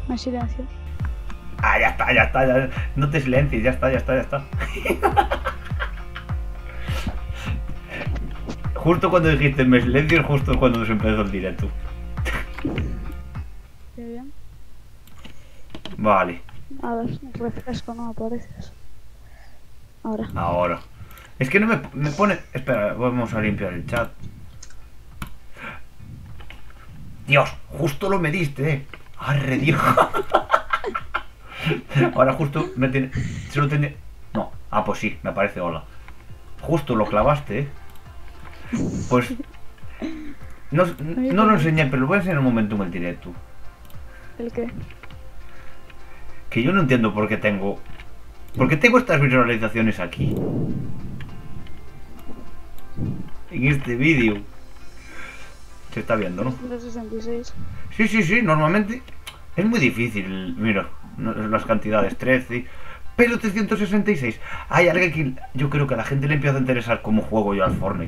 Me silencio. Ah, ya está, ya está, ya. No te silencies, ya está, ya está, ya está. Justo cuando dijiste me silencio es justo cuando se empezó el directo. Qué bien. Vale. A ver, refresco, no apareces. Ahora. Ahora. Es que no me pone... Espera, vamos a limpiar el chat. Dios, justo lo me diste, Arre, Dios. Ahora justo me tiene... Se lo tiene... No. Ah, pues sí, me aparece hola. Justo lo clavaste, Pues... No lo enseñé, pero lo voy a enseñar un momento en el directo. ¿El qué? Que yo no entiendo por qué tengo... ¿Por qué tengo estas visualizaciones aquí? En este vídeo. Se está viendo, ¿no? 366. Sí, sí, sí, normalmente es muy difícil, mira, las cantidades, 13, pero 366. Hay algo que yo creo que a la gente le empieza a interesar cómo juego yo al Fortnite.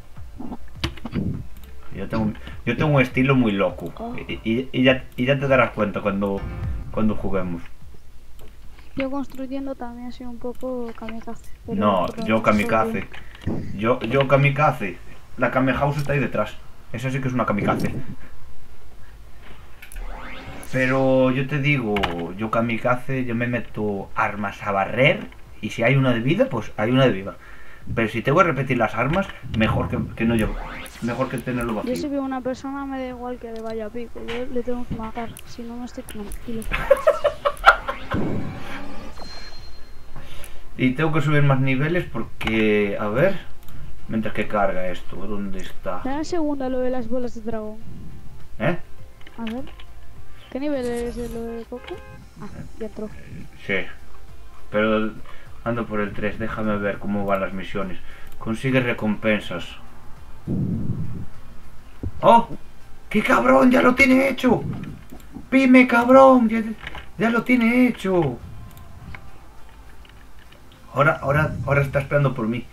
Yo tengo un estilo muy loco, y ya te darás cuenta cuando juguemos. Yo construyendo también soy un poco kamikaze. No, yo kamikaze. Yo kamikaze. La Kame House está ahí detrás. Esa sí que es una kamikaze. Pero yo te digo, yo kamikaze, yo me meto armas a barrer y si hay una de vida, pues hay una de vida. Pero si tengo que repetir las armas, mejor que no yo. Mejor que tenerlo vacío. Yo si veo una persona me da igual que le vaya a pico, yo le tengo que matar, si no estoy tranquilo. Y tengo que subir más niveles porque, a ver, mientras que carga esto, ¿dónde está? Dame segunda lo de las bolas de dragón. ¿Eh? A ver. ¿Qué nivel es de lo de Coco? Ah, ya entró. Sí. Pero ando por el 3, déjame ver cómo van las misiones. Consigue recompensas. ¡Oh! ¡Qué cabrón! ¡Ya lo tiene hecho! ¡Pime, cabrón! ¡Ya lo tiene hecho! Ahora está esperando por mí.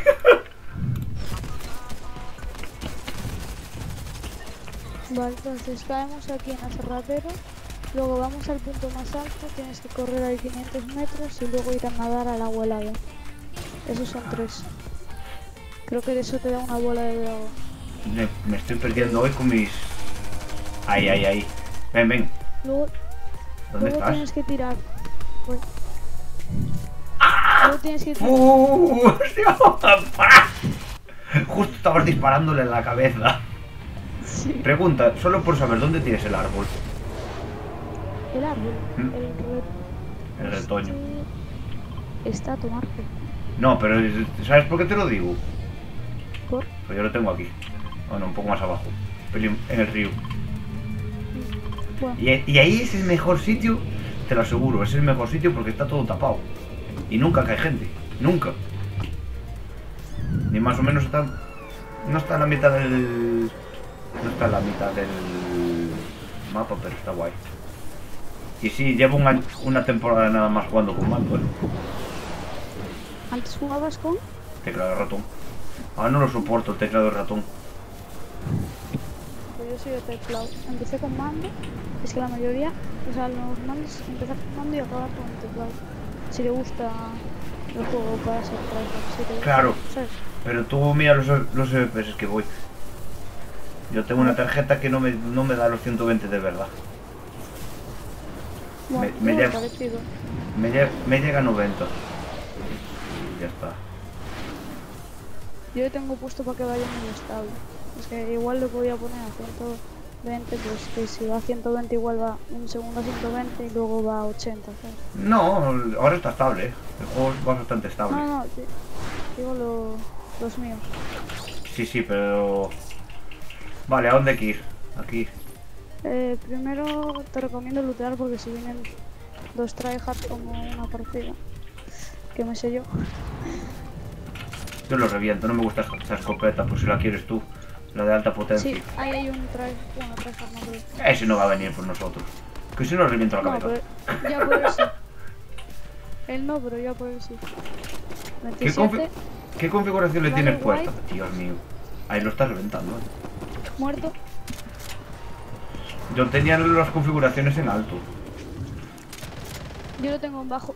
Vale, entonces caemos aquí en Aserradero. Luego vamos al punto más alto, tienes que correr ahí 500 metros y luego ir a nadar al agua helada. Esos son 3. Creo que de eso te da una bola de dragón. Me estoy perdiendo hoy con mis... Ahí. Ven. Luego, ¿Dónde estás? Tienes que tirar. Luego tienes que tirar. Justo estabas disparándole en la cabeza. Sí. Pregunta, solo por saber dónde tienes el árbol. El árbol. El retoño. Está a tomarte. No, pero ¿sabes por qué te lo digo? ¿Por? Pues yo lo tengo aquí. Bueno, un poco más abajo. En el río. Bueno. Y ahí es el mejor sitio, te lo aseguro, es el mejor sitio porque está todo tapado. Y nunca cae gente, nunca. Ni más o menos está... No está en la mitad del... No está en la mitad del mapa, pero está guay. Y sí, llevo una temporada nada más jugando con mando, ¿Antes jugabas con? Teclado de ratón. Ahora no lo soporto, el teclado de ratón. Pues yo soy de teclado. Empecé con mando. Es que la mayoría, o sea, los mandos empiezan con mando y acaban con teclado. Si le gusta el juego para ser tryhard, si te gusta, Claro, ¿sabes? pero tú mira los FPS que voy. Yo tengo una tarjeta que no me da los 120 de verdad. Bueno, me llega- parecido. Me llega a 90. Ya está. Yo le tengo puesto para que vaya muy estable. Es que igual le podía poner a 120, pues que si va a 120 igual va un segundo a 120 y luego va a 80, ¿sabes? No, ahora está estable, El juego va bastante estable. No, digo los míos. Sí, pero... Vale, ¿a dónde hay que ir? Aquí. Primero te recomiendo lootear porque si vienen 2 tryhard como una partida, que me sé yo. Yo lo reviento, no me gusta esta escopeta, pues si la quieres tú. La de alta potencia. Sí, ahí hay un tryhard, no creo. Ese no va a venir por nosotros. Que si no reviento la No, cabeza. pero ya por él sí. Él no, pero ya por él sí. 27, ¿Qué configuración le Vale, tienes puesta? guay. Dios mío. Ahí lo estás reventando, muerto. Yo tenía las configuraciones en alto. Yo lo tengo en bajo.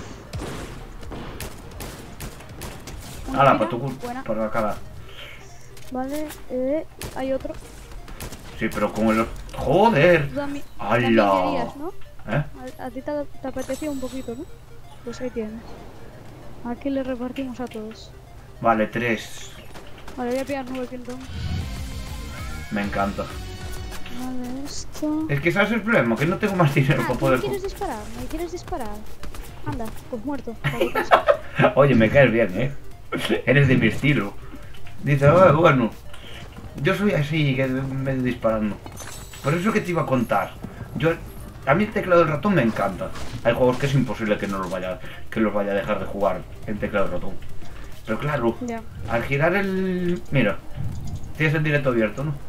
Ala, para tu Buena. para la cara. Vale, hay otro. Sí, pero con el... ¡Joder! Tú también ¡Hala! querías, ¿no? ¿Eh? A ti te apetecía un poquito, ¿no? Pues ahí tienes. Aquí le repartimos a todos. Vale, 3. Vale, voy a pillar 9 Quinton. Me encanta. Vale, esto... Es que ¿sabes el problema? Que no tengo más dinero para poder... ¿me quieres disparar? ¿Me quieres disparar? Anda, pues muerto. Oye, me caes bien, ¿eh? Eres de mi estilo. Dice, "Ah, bueno, yo soy así, que me disparando". Por eso que te iba a contar. A mí el teclado del ratón me encanta. Hay juegos que es imposible que no los vaya a dejar de jugar en teclado del ratón. Pero claro, Ya. al girar el... Mira, tienes el directo abierto, ¿no?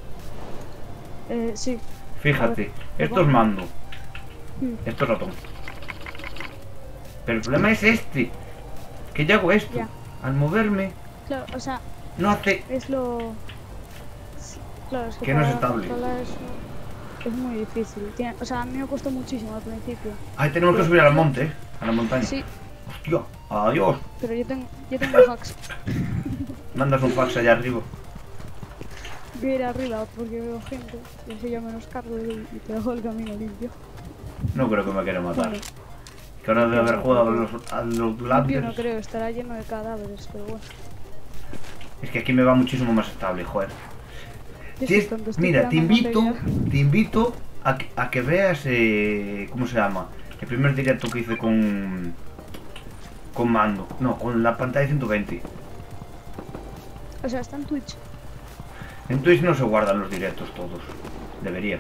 Sí. Fíjate, A ver, esto es mando, Mm, esto es ratón. Pero el problema es este, que yo hago esto. Ya. Al moverme, Claro, o sea, no hace... es lo... Claro, es Que no es para estable. controlar eso es muy difícil. O sea, a mí me costó muchísimo al principio. Ahí tenemos que subir al monte, a la montaña. Sí, Hostia, adiós. pero yo tengo hacks. Mandas un fax allá arriba. Voy a ir arriba porque veo gente y así yo menos cargo y te dejo el camino limpio. No creo que me quiera matar. Vale. Que ahora de haber jugado a los Yo no Bladders. creo, estará lleno de cadáveres, pero bueno. Es que aquí me va muchísimo más estable, joder. Yo Tienes- estoy tonto, estoy Mira, tirando montería. te invito a que veas, ¿cómo se llama? El primer directo que hice con mando. No, con la pantalla 120. O sea, está en Twitch. En Twitch no se guardan los directos todos. Debería.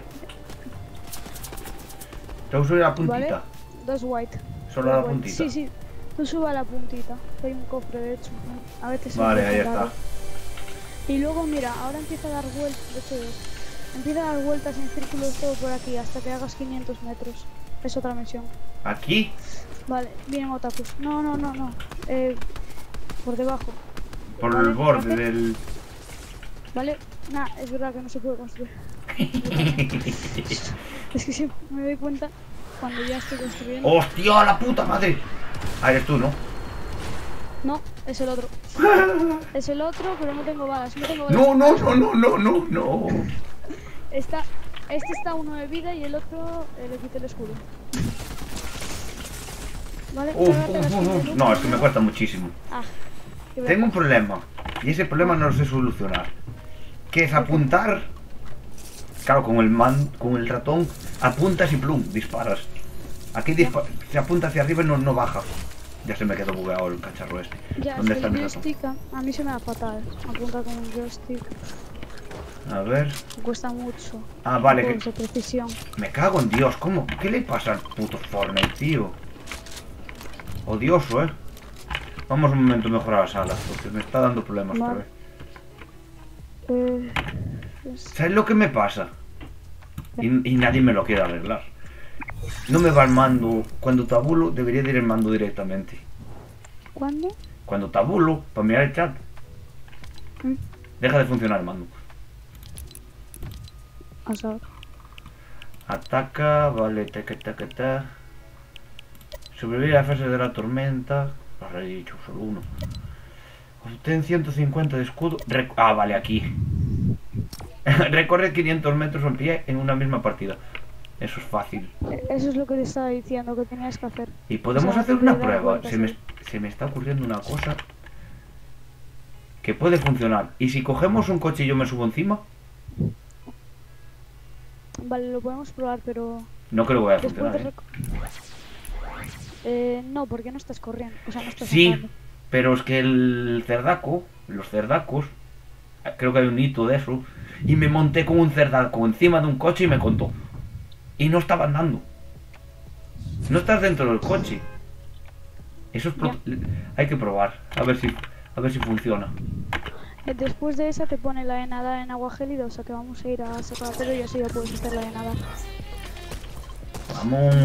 Tengo que subir a la puntita. Vale. Dos white. Solo a la Dos white. puntita. Sí, sí. Tú suba a la puntita. Que hay un cofre, de hecho. A veces Vale, se ahí empieza a está. dar. Y luego, mira, ahora empieza a dar vueltas. De hecho, empieza a dar vueltas en círculos todo por aquí hasta que hagas 500 metros. Es otra misión. Aquí. Vale, vienen otakus. No, no, no, no. Por debajo. Por Vale, el borde espérate. del... Vale, nah, es verdad que no se puede construir. Es que sí, me doy cuenta cuando ya estoy construyendo. ¡Hostia, la puta madre! Ah, eres tú, ¿no? No, es el otro. Es el otro, pero no tengo balas. No tengo balas. No, no, no, no, no, no, no. Este está uno de vida y el otro le quité el escudo. Vale, cárgate la siguiente luz. No, es que me cuesta muchísimo. Ah, qué Tengo un vergüenza. problema. Y ese problema no lo sé solucionar. Que es apuntar. Claro, con el ratón apuntas y plum, disparas. Aquí se apunta hacia arriba y no baja. Ya se me quedó bugueado el cacharro este. Ya, ¿Dónde es está que mi el ratón? joystick a mí se me da fatal. Apunta con un joystick. A ver. Me cuesta mucho. Ah, vale, Juegos que... de precisión. Me cago en Dios, ¿cómo? ¿Qué le pasa al puto Fortnite, tío? Odioso, ¿eh? Vamos un momento mejor a la sala, porque me está dando problemas otra Vale. vez. Pues, ¿Sabes lo que me pasa? Y nadie me lo quiere arreglar. No me va el mando. Cuando tabulo, debería de ir el mando directamente. ¿cuándo? Cuando tabulo, para mirar el chat, Mm, deja de funcionar el mando. a saber. Ataca, vale, ta. Sobrevivir a la fase de la tormenta. Lo he dicho, solo uno. Obtén 150 de escudo. Vale, aquí. Recorre 500 metros en pie en una misma partida. Eso es fácil. Eso es lo que te estaba diciendo que tenías que hacer. Y podemos O sea, hacer una dar prueba. vueltas ahí. Se me está ocurriendo una cosa que puede funcionar. ¿Y si cogemos un coche y yo me subo encima? Vale, lo podemos probar, pero No creo que vaya a después funcionar. de no, porque no estás corriendo. O sea, no estás Sí, andando. pero es que los cerdacos, creo que hay un hito de eso, y me monté con un cerdaco encima de un coche y me contó. Y no estaba andando. No estás dentro del coche. Eso es hay que probar, a ver si funciona. Después de esa te pone la de nadar en agua gélida, o sea que vamos a ir a sacar pero y así ya puedes hacer la de nadar. Vamos.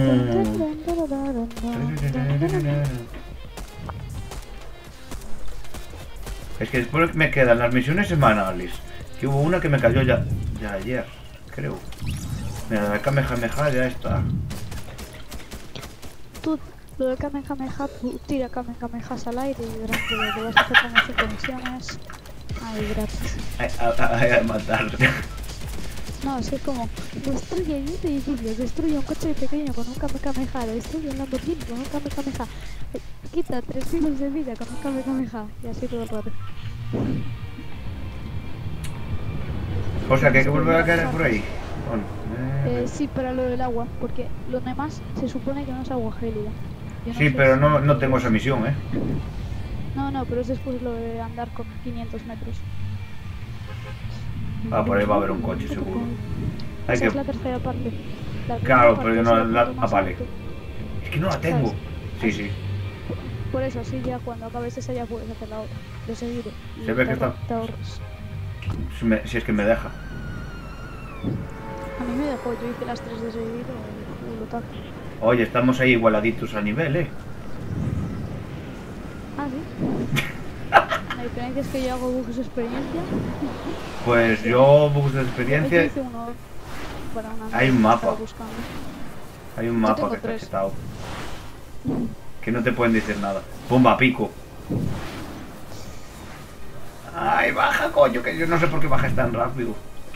Es que después me quedan las misiones semanales. Que hubo una que me cayó ya ayer, creo. Mira, la Kamehameha ya está. Tú, lo de Kamehameha, tú tira Kamehamehas al aire y durante lo que vas a hacer como 5 misiones, ahí gratis. A matar. No, es que es como, destruye un edificio, destruye un coche pequeño con un Kamehameha, destruye un Lamborghini con un Kamehameha, quita 3 kilos de vida con un Kamehameha, y así todo el rato. O sea que hay que volver a caer por ahí. Bueno, Sí, para lo del agua, porque lo demás se supone que no es agua gélida. Yo no sí, sé pero si- no tengo esa misión, ¿eh? No, pero es después lo de andar con 500 metros. Ah, por ahí va a haber un coche, seguro. Hay Esa que... es la tercera parte. La primera Claro, parte porque es no el la... punto Ah, más vale. alto. Es que no la tengo. Sí, sí. Por eso, así ya cuando acabes esa ya puedes hacer la otra, de seguido. Y Se ve que te está- te ahorras. Si es que me deja. A mí me dejó, yo hice las 3 de seguido y lo taco. Oye, estamos ahí igualaditos a nivel, ¿eh? Ah, sí. La diferencia es que yo hago bugs de experiencia. Pues yo, bugs de Yo experiencia, hice uno para una Hay un que mapa. estaba buscando. hay un yo mapa tengo que está 3. quitado. Que no te pueden decir nada. Pumba, pico. Ay, baja, coño, que yo no sé por qué bajas tan rápido.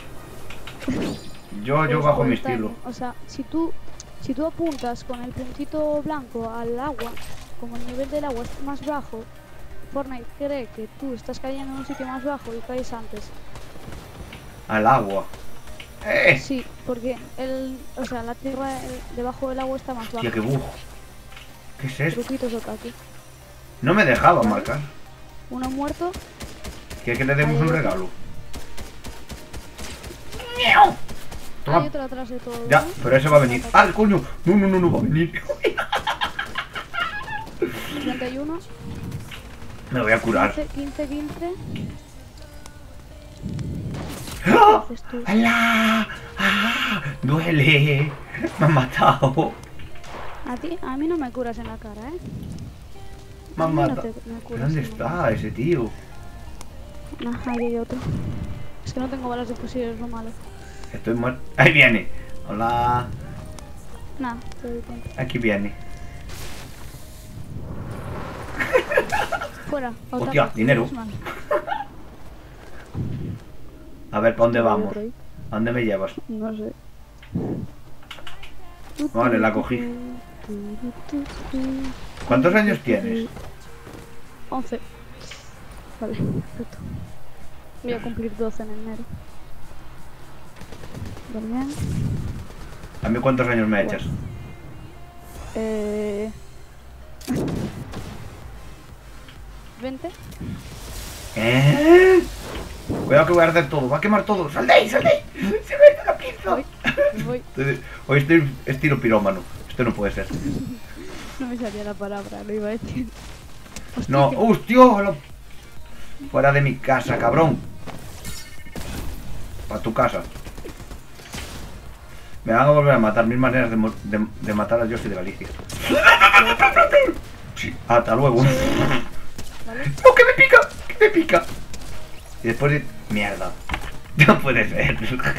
Yo Pues bajo por mi el timing. estilo. O sea, si tú apuntas con el puntito blanco al agua, como el nivel del agua es más bajo, Fortnite cree que tú estás cayendo en un sitio más bajo y caes antes. Al agua. Sí, porque o sea, la tierra debajo del agua está más baja. Hostia, qué bug. ¿Qué es esto? Truquitos de aquí. No me dejaba Vale. marcar. Uno muerto. ¿Quieres que le demos Hay un otro. regalo? Hay Toma. otro atrás de todo. Ya, ¿no? pero ese va a venir. ¡Ah, coño! No va a venir. 31. Me voy a curar. 15. ¡Ah! Haces tú. ¡Hala! ¡Ah! ¡Duele! Me han matado. A mí no me curas en la cara, ¿eh? Me han A mí no matado. me curas ¿Dónde en la está ese tío? cara. Nah, ahí hay otro. Es que no tengo balas de fusil, es lo malo. Estoy muerto. Ahí viene. Hola. Nah, te doy cuenta. Aquí viene. Fuera. Hostia, ataque, dinero. es mal. A ver, ¿para dónde Hay vamos? otro ahí. ¿A dónde me llevas? No sé. Vale, la cogí. ¿Cuántos años tienes? 11. Vale, perfecto. Voy a cumplir 12 en enero. Vale, bien. ¿A mí cuántos años me echas? Eh... 20. ¿Eh? Cuidado que voy a arder todo, va a quemar todo. ¡Sal de ahí, sal de ahí! ¡Se me está la pinza! Voy. Hoy estoy estilo pirómano. Esto no puede ser. No me salía la palabra, lo iba a decir. Hostia, No, que- ¡hostia! Fuera de mi casa, cabrón. Para tu casa. Me van a volver a matar. Mil maneras de matar a Josie de Galicia. Sí, hasta luego. ¿Vale? ¡No, que me pica! ¡Que me pica! Y después de... Mierda. No puede ser.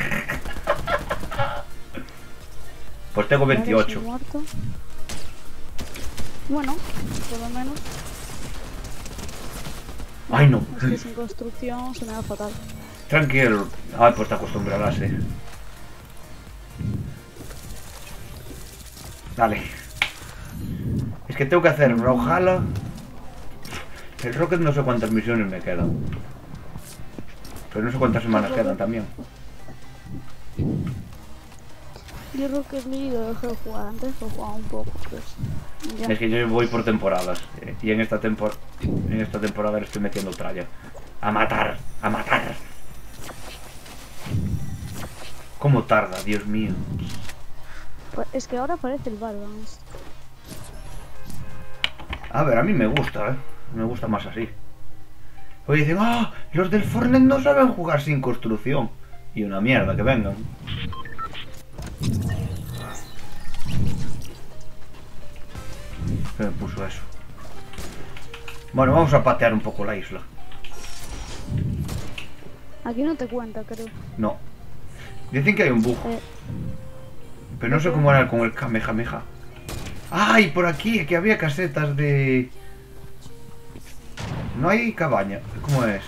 Pues tengo Vale, 28. soy muerto. Bueno, por lo menos. Ay, no. Es que sin construcción se me da fatal. Tranquilo. Ay, pues te acostumbrarás, Dale. Es que tengo que hacer Brawlhalla. El Rocket no sé cuántas misiones me quedan. Pero no sé cuántas semanas quedan también. Yo creo que League lo dejé de jugar antes, lo jugaba un poco, pues. Ya. Es que yo voy por temporadas. Y en esta temporada le estoy metiendo tralla. A matar, a matar. ¿Cómo tarda, Dios mío? Pues es que ahora parece el Valorant. A ver, a mí me gusta, Me gusta más así. Oye, dicen, ¡ah! Los del Fortnite no saben jugar sin construcción. Y una mierda, que vengan. ¿Qué me puso eso? Bueno, vamos a patear un poco la isla. Aquí no te cuenta, creo. No. Dicen que hay un bug. Eh, Pero no sé cómo era con el Kamehameha. ¡Ay! Por aquí, que había casetas de... No hay cabaña. ¿Cómo es?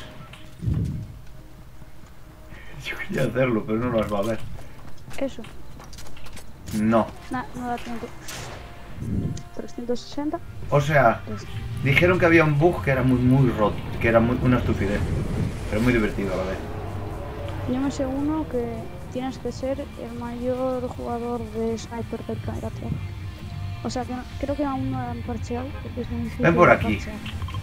Yo quería hacerlo, pero no las va a ver. Eso. No. No da tiempo. 360. O sea, dijeron que había un bug que era muy roto, que era una estupidez. Pero muy divertido a la vez. Yo me sé uno que tienes que ser el mayor jugador de sniper del planeta Tierra. O sea, que creo que aún no han parcheado, porque es muy difícil. Ven por de aquí. parchear.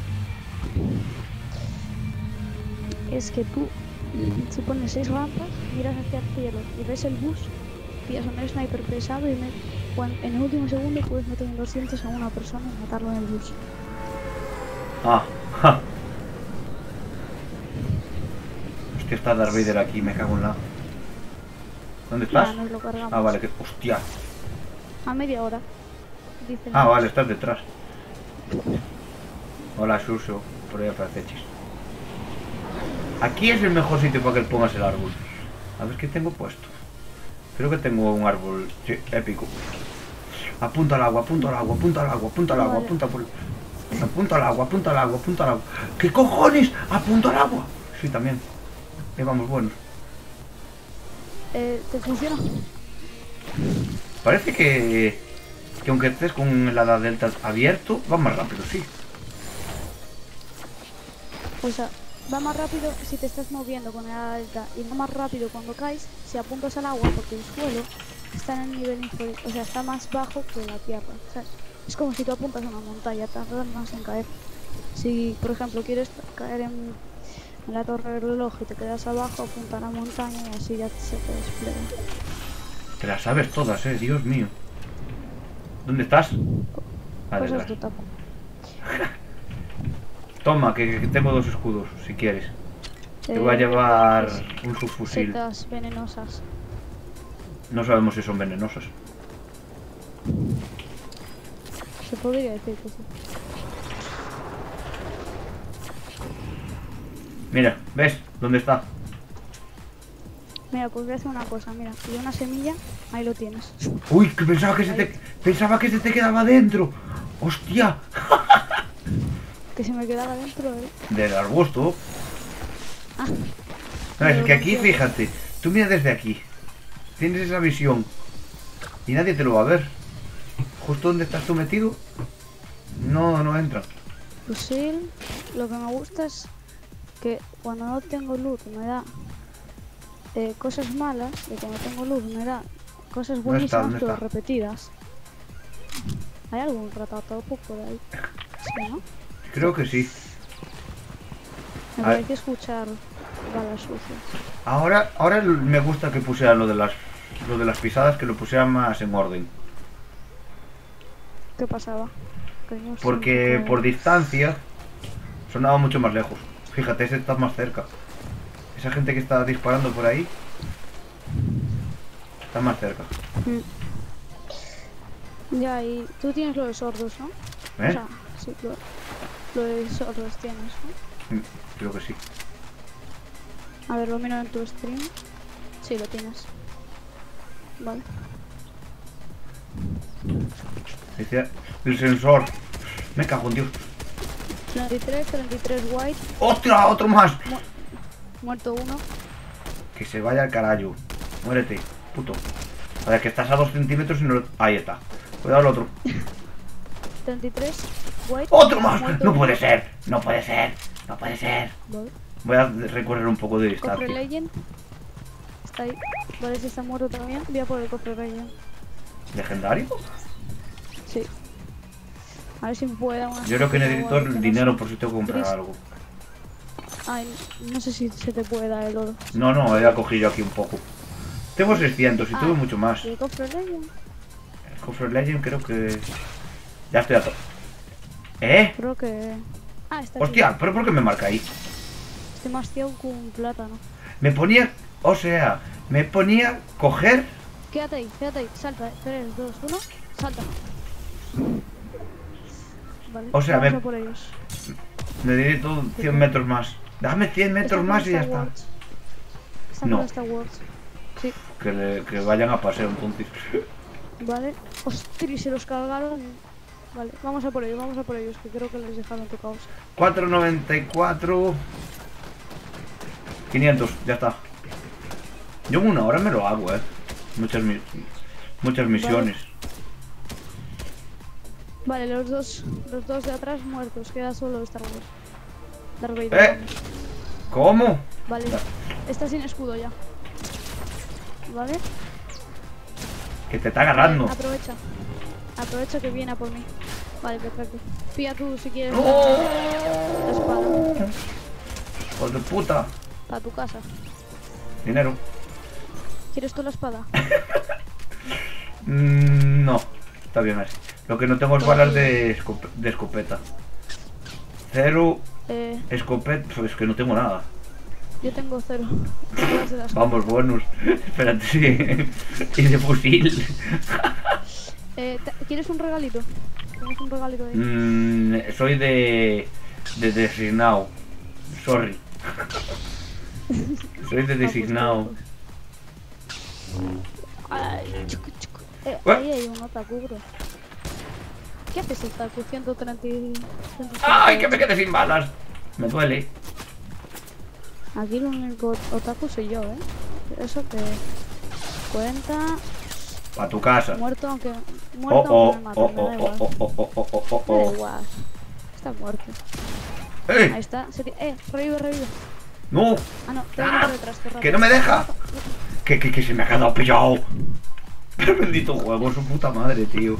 Es que tú, si pones 6 rampas, miras hacia el cielo y ves el bus, pillas un sniper pesado y en el último segundo puedes meter en 200 a una persona y matarlo en el bus. Ah, ja. Hostia, está Darth Vader aquí, me cago en la... ¿Dónde estás? Ya, nos lo cargamos. Ah, vale, que... Hostia. A media hora. Dicen Ah, ellos. vale, estás detrás. Hola, Suso. Por ahí aparece Chis. Aquí es el mejor sitio para que pongas el árbol. A ver qué tengo puesto. Creo que tengo un árbol, sí, épico. Apunta al agua, apunta al agua, apunta al agua, apunta al agua, Vale. apunta por... Apunta al agua, apunta al agua, apunta al agua. ¿Qué cojones? Apunta al agua. Sí, también. Vamos, buenos. ¿Te funciona? Parece que aunque estés con el hada delta abierto, va más rápido, sí. O sea, va más rápido si te estás moviendo con el ala delta y va más rápido cuando caes si apuntas al agua, porque el suelo está en el nivel inferior, o sea, está más bajo que la tierra. O sea, es como si tú apuntas a una montaña, tardas más en caer. Si, por ejemplo, quieres caer en la torre del reloj y te quedas abajo, apunta a la montaña y así ya se te despliega. Te las sabes todas, Dios mío. ¿Dónde estás? Ah, Cosas detrás. de tapo. Toma, que tengo 2 escudos, si quieres. Te voy a llevar un subfusil. Setas venenosas. No sabemos si son venenosos. Se podría decir que sí. Mira, ¿ves? ¿Dónde está? Mira, pues voy a hacer una cosa, mira, y una semilla, ahí lo tienes. Uy, que pensaba que se te quedaba dentro. ¡Hostia! Que se me quedaba dentro, Del arbusto. Ah, No, es pero que aquí, yo- fíjate, tú mira desde aquí. Tienes esa visión. Y nadie te lo va a ver. Justo donde estás tú metido, no entra. Pues sí, lo que me gusta es que cuando no tengo luz me da cosas malas, y cuando tengo luz me da cosas ¿Dónde está? buenísimas, ¿Dónde pero está? repetidas. ¿Hay algún ratatopo por ahí? Sí, ¿no? Creo que sí. Me A ver. parece escuchar balas sucias. Ahora me gusta que pusieran lo de las pisadas, que lo pusieran más en orden. ¿Qué pasaba? Que no Porque siempre- por distancia sonaba mucho más lejos. Fíjate, ese está más cerca. Esa gente que está disparando por ahí está más cerca. Ya, y tú tienes lo de sordos, ¿no? O ¿Eh? sea, sí, lo de sordos tienes, ¿no? Creo que sí. A ver, lo miro en tu stream. Sí, lo tienes. Vale. Dice el sensor. Me cago en Dios. 33 white, ¡Ostras! ¡Otro más! muerto uno. Que se vaya al carajo. Muérete, puto. A ver, que estás a 2 centímetros y no... Ahí está. Cuidado el otro. 33 white. ¡Otro más! muerto ¡No uno. puede ser! ¡No puede ser! ¡No puede ser! Vale. Voy a recorrer un poco de Cofre distancia. Legend. Está ahí. Vale, si está muerto también. Voy a por el cofre Legend. ¿Legendario? Sí. A ver si me puede dar una. Yo creo que necesito o algo, que no dinero sé. por si tengo que comprar Gris. algo. Ay, no sé si se te puede dar el oro. No, he cogido aquí un poco. Tengo 600 y Ah, tuve mucho más. ¿Y el cofre Legend? El cofre Legend creo que... Ya estoy a todo. ¿Eh? Creo que... Ah, está aquí. Hostia, ¿pero por qué me marca ahí? Estoy más ciego que un plátano. Me ponía... O sea, me ponía coger... Quédate ahí, salta. 3, 2, 1, salta. Vale, O sea, vamos me- a por ellos. Necesito 100 metros más. Dame 100 metros Está más y ya con Star está. Wars. Está No. con Star Wars. Sí. Que vayan a paseo entonces. Vale. Ostras, se los cargaron. Vale, vamos a por ellos, que creo que les dejaron tocados. 494. 500, ya está. Yo en 1 hora me lo hago, muchas misiones. Vale, los dos de atrás muertos, queda solo Star Wars. Darth Vader. ¿Cómo? Vale, está sin escudo ya. Vale. Que te está agarrando. Aprovecha que viene a por mí. Vale, perfecto. Pilla tú si quieres ¡No! la espada. ¡Hijo de puta! Para tu casa. Dinero. ¿Quieres tú la espada? No, está bien así. Lo que no tengo es balas de escopeta. 0 escopeta, pues es que no tengo nada. Yo tengo 0. Vamos, buenos. Espérate, sí. Y de fusil. ¿Quieres un regalito? ¿Tienes un regalito ahí? Soy de designado. Sorry. Soy de designado. Ahí hay un otaku, bro. ¿Qué haces, otaku? 130. ¡Ay, que me quedé sin balas! Me duele. Aquí el único otaku soy yo, ¿eh? Eso que... 40... Pa' tu casa. Muerto aunque... Muerto aunque me maten, me da igual. Me da igual. Está muerto. Ahí está. Revive. ¡No! Ah, no, te voy por detrás. ¡Que no me deja! Que se me ha quedado pillado. Pero bendito juego, su puta madre, tío.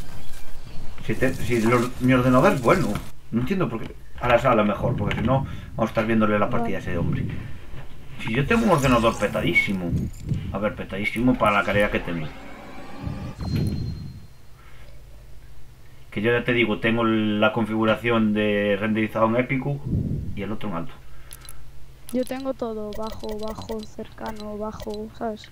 Mi ordenador es bueno. No entiendo por qué. A la sala mejor, porque si no, vamos a estar viéndole la partida a ese hombre. Si yo tengo un ordenador petadísimo. A ver, petadísimo para la calidad que tengo. Que yo ya te digo, tengo la configuración de renderizado en épico y el otro en alto. Yo tengo todo, bajo, cercano, bajo, ¿sabes?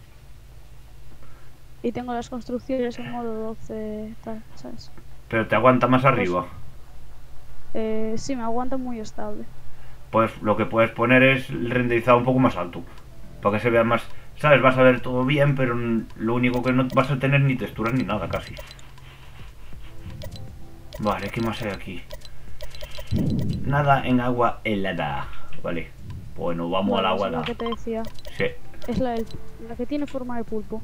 Y tengo las construcciones en modo 12, tal, ¿sabes? Pero te aguanta más arriba. Sí, me aguanta muy estable. Pues lo que puedes poner es el renderizado un poco más alto. Para que se vea más... ¿Sabes? Vas a ver todo bien, pero lo único que no vas a tener ni texturas ni nada casi. Vale, ¿qué más hay aquí? Nada en agua helada. Vale. Bueno, vamos al agua helada. Es la que te decía. Sí. Es la que tiene forma de pulpo.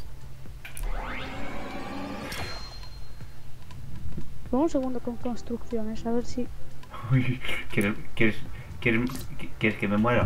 Vamos un segundo con construcciones, a ver si... Uy, ¿Quieres que me muera?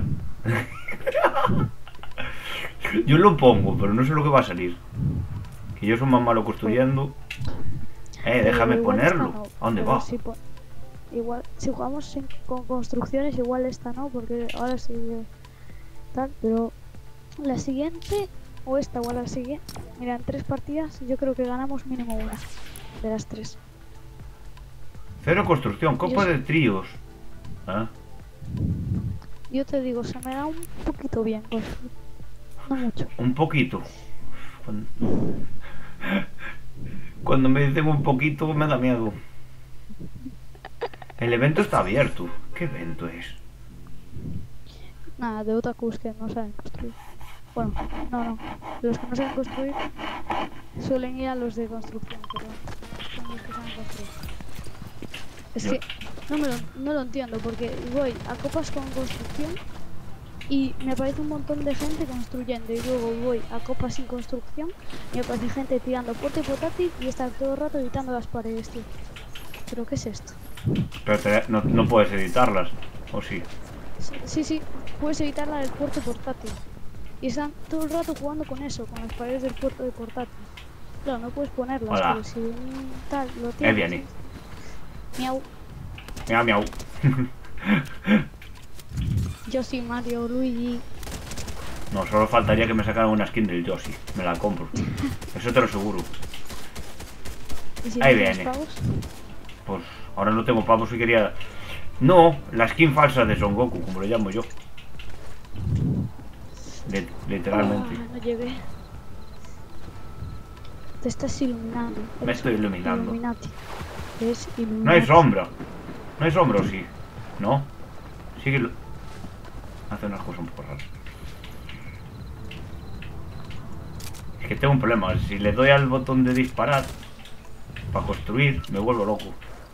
Yo lo pongo, pero no sé lo que va a salir. Que yo soy más malo construyendo. Déjame ponerlo. No, ¿A dónde va? Igual, si jugamos con construcciones, igual esta no, porque ahora sí tal, pero la siguiente, o esta o la siguiente, mira, en 3 partidas yo creo que ganamos mínimo una de las 3. 0 construcción, copa de tríos. ¿Ah? Yo te digo, se me da un poquito bien, pues, no mucho. Un poquito. Cuando me dicen un poquito me da miedo. El evento está abierto. ¿Qué evento es? Nada, de otakus que no saben construir. Bueno, no. Los que no saben construir suelen ir a los de construcción, pero son los que saben construir. Es que no lo entiendo, porque voy a copas con construcción y me aparece un montón de gente construyendo, y luego voy a copas sin construcción y me aparece gente tirando fuerte portátil y está todo el rato editando las paredes, tío. ¿Pero qué es esto? Pero no puedes editarlas, ¿o sí? Sí, puedes editar la del puerto portátil. Y están todo el rato jugando con eso, con las paredes del puerto de portátil. Claro, no puedes ponerlas, Hola. pero si tal lo tienes. Viene. Miau. Miau. Yo soy Mario, Luigi. No, solo faltaría que me sacaran una skin del Yoshi. Me la compro. Eso te lo aseguro. ¿Y si Ahí no tienes viene. pavos? Pues ahora no tengo pavos y quería... No, la skin falsa de Son Goku, como lo llamo yo. Literalmente. No llegué. Te estás iluminando. Me estoy iluminando. Illuminati. Es Illuminati. No hay sombra. No hay sombra, ¿o sí? ¿No? Sí que... Hace unas cosas un poco raras. Que tengo un problema. Si le doy al botón de disparar para construir, me vuelvo loco.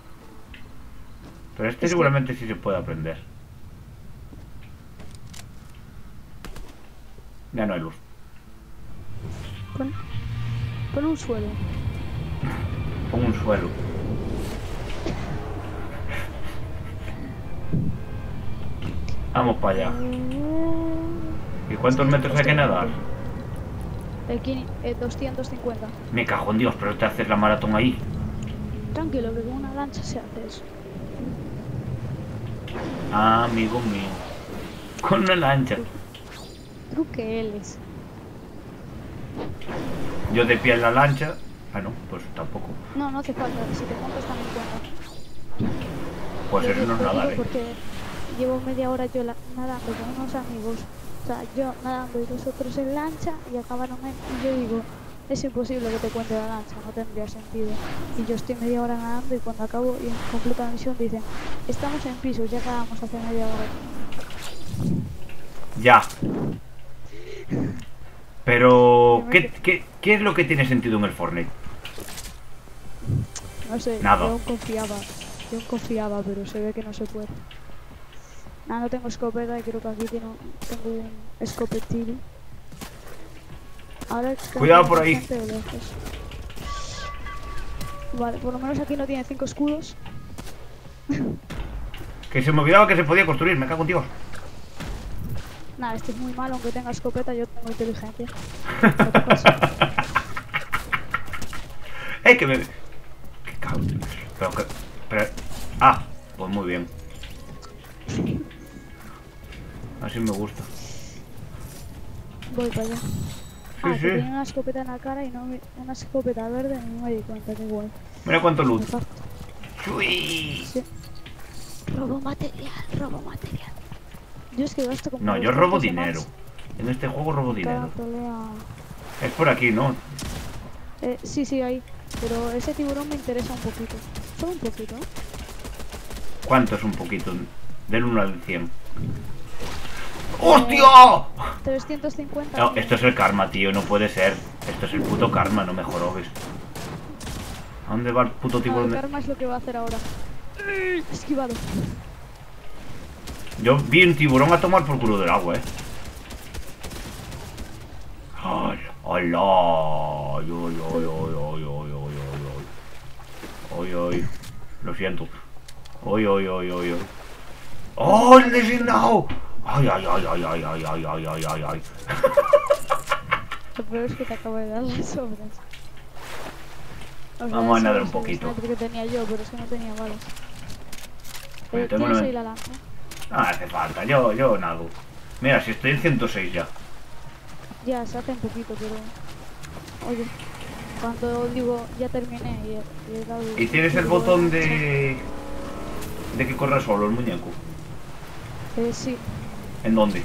Pero este Es que- seguramente sí se puede aprender. Ya no hay luz. Pon un suelo. Pongo un suelo. Vamos para allá. ¿Y cuántos metros hay que nadar? 250. Me cago en Dios, pero te haces la maratón ahí. Tranquilo, que con una lancha se hace eso. Ah, amigo mío. Con una lancha. Truque él es. Yo de pie en la lancha. Ah, no, pues tampoco. No, no hace falta. Si te montas también cuenta. Pues eso no es Lo digo nadar, ¿eh? porque llevo media hora yo nadando con unos amigos. O sea, yo nadando y los otros en lancha y acabaron en... Y yo digo, es imposible que te cuente la lancha, no tendría sentido. Y yo estoy media hora nadando y cuando acabo y completo la misión dicen, estamos en pisos, ya acabamos hace media hora. Ya. Pero, ¿qué es lo que tiene sentido en el Fortnite? No sé, Nada. yo aún confiaba, pero se ve que no se puede. Nada, no tengo escopeta y creo que aquí tengo un escopetil. Ahora Cuidado por ahí. bastante de lejos. Vale, por lo menos aquí no tiene 5 escudos. Que se me olvidaba que se podía construir, me cago en Dios. Nada, este es muy malo, aunque tenga escopeta, yo tengo inteligencia. No te pasa. Que me... Qué cago en Dios. Pero... Ah, pues muy bien. Así me gusta. Voy para allá. Sí, Que sí. tenía una escopeta en la cara y no una escopeta verde y no me di cuenta, qué guay. Mira cuánto Me loot. parto. Uy. Sí. Robo material, robo material. Yo es que gasto como... No, yo 200 robo o dinero. más En este juego robo en cada dinero. pelea. Es por aquí, ¿no? Sí, ahí. Pero ese tiburón me interesa un poquito. Solo un poquito, ¿eh? ¿Cuánto es un poquito? Del 1 al 100. ¡Hostia! 350. No, esto es el karma, tío, no puede ser. Esto es el puto karma, no me jorobes. ¿A dónde va el puto El tiburón? karma es lo que va a hacer ahora. Esquivado. Yo vi un tiburón a tomar por culo del agua, ¡Hala! ¡Hala! ¡Ay, ay, ay, ay, ay, ay, ay, ay! ¡Ay, ay! Lo siento. ¡Ay, ay, ay, ay, ay! ¡Oh, el designado! ¡Ay, ay, ay, ay, ay, ay, ay, ay, ay, ay, ay! Lo peor es que te acabo de dar las sobras. O sea, Vamos a ese nadar es un poquito. el sniper que tenía yo, pero es que no tenía balas. Bueno, tengo ¿Tienes una- ahí la lanza? No hace falta, yo nado. Mira, si estoy en 106 ya. Ya, se hace un poquito, pero... Oye, cuando digo ya terminé y he dado... ¿Y tienes el botón de que corra solo el muñeco? Sí. ¿En dónde?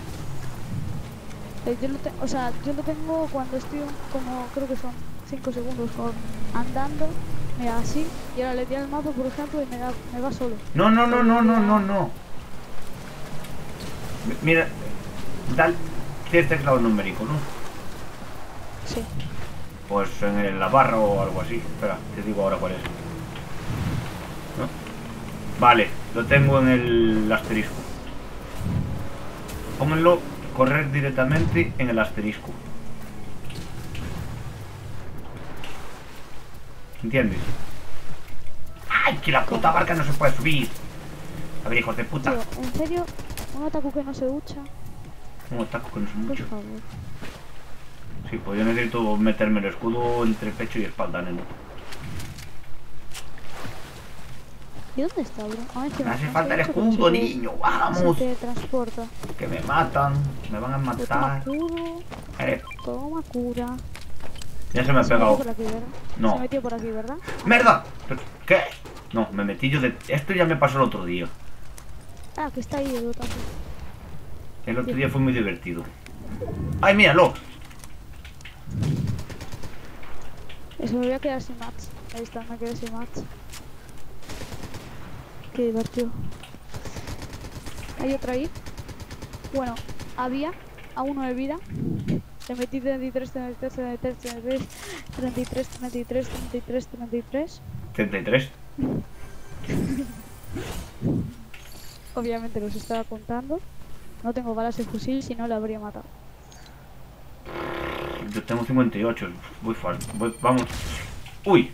O sea, yo lo tengo cuando estoy como, creo que son 5 segundos andando, mira, así, y ahora le doy al mapa, por ejemplo, y me va solo. No, no, no, no, no, no, no. Mira, tienes teclado numérico, ¿no? Sí. Pues en la barra o algo así. Espera, te digo ahora cuál es. ¿No? Vale, lo tengo en el asterisco. Pónganlo, correr directamente en el asterisco. ¿Entiendes? ¡Ay, que la puta barca no se puede subir! A ver, hijos de puta. Tío, en serio, un otaku que no se ducha, Un taco que no es por mucho. favor. Sí, pues yo necesito meterme el escudo entre pecho y espalda, neno. ¿Y dónde está, bro? Ay, que Me hace no falta el sé cómo escudo, se- niño. Se Vamos. te transporta. Que me matan. Me van a Pues toma matar. curo, toma cura. Ya se me ha Se metió pegado. por aquí, ¿verdad? No. Se metió por aquí, ¿verdad? ¡Merda! ¿Qué? No, me metí yo de... Esto ya me pasó el otro día. Ah, que está ahí el otaku. El otro día fue muy divertido. ¡Ay, míralo! Eso me voy a quedar sin mats. Ahí está, me quedé sin mats. Qué divertido. ¿Hay otra ahí? Bueno, había a uno de vida. Le metí 33, 33, 33, 33, 33, 33, 33, 33. 33. Obviamente los estaba contando. No tengo balas de fusil, si no le habría matado. Yo tengo 58. Vamos. ¡Uy!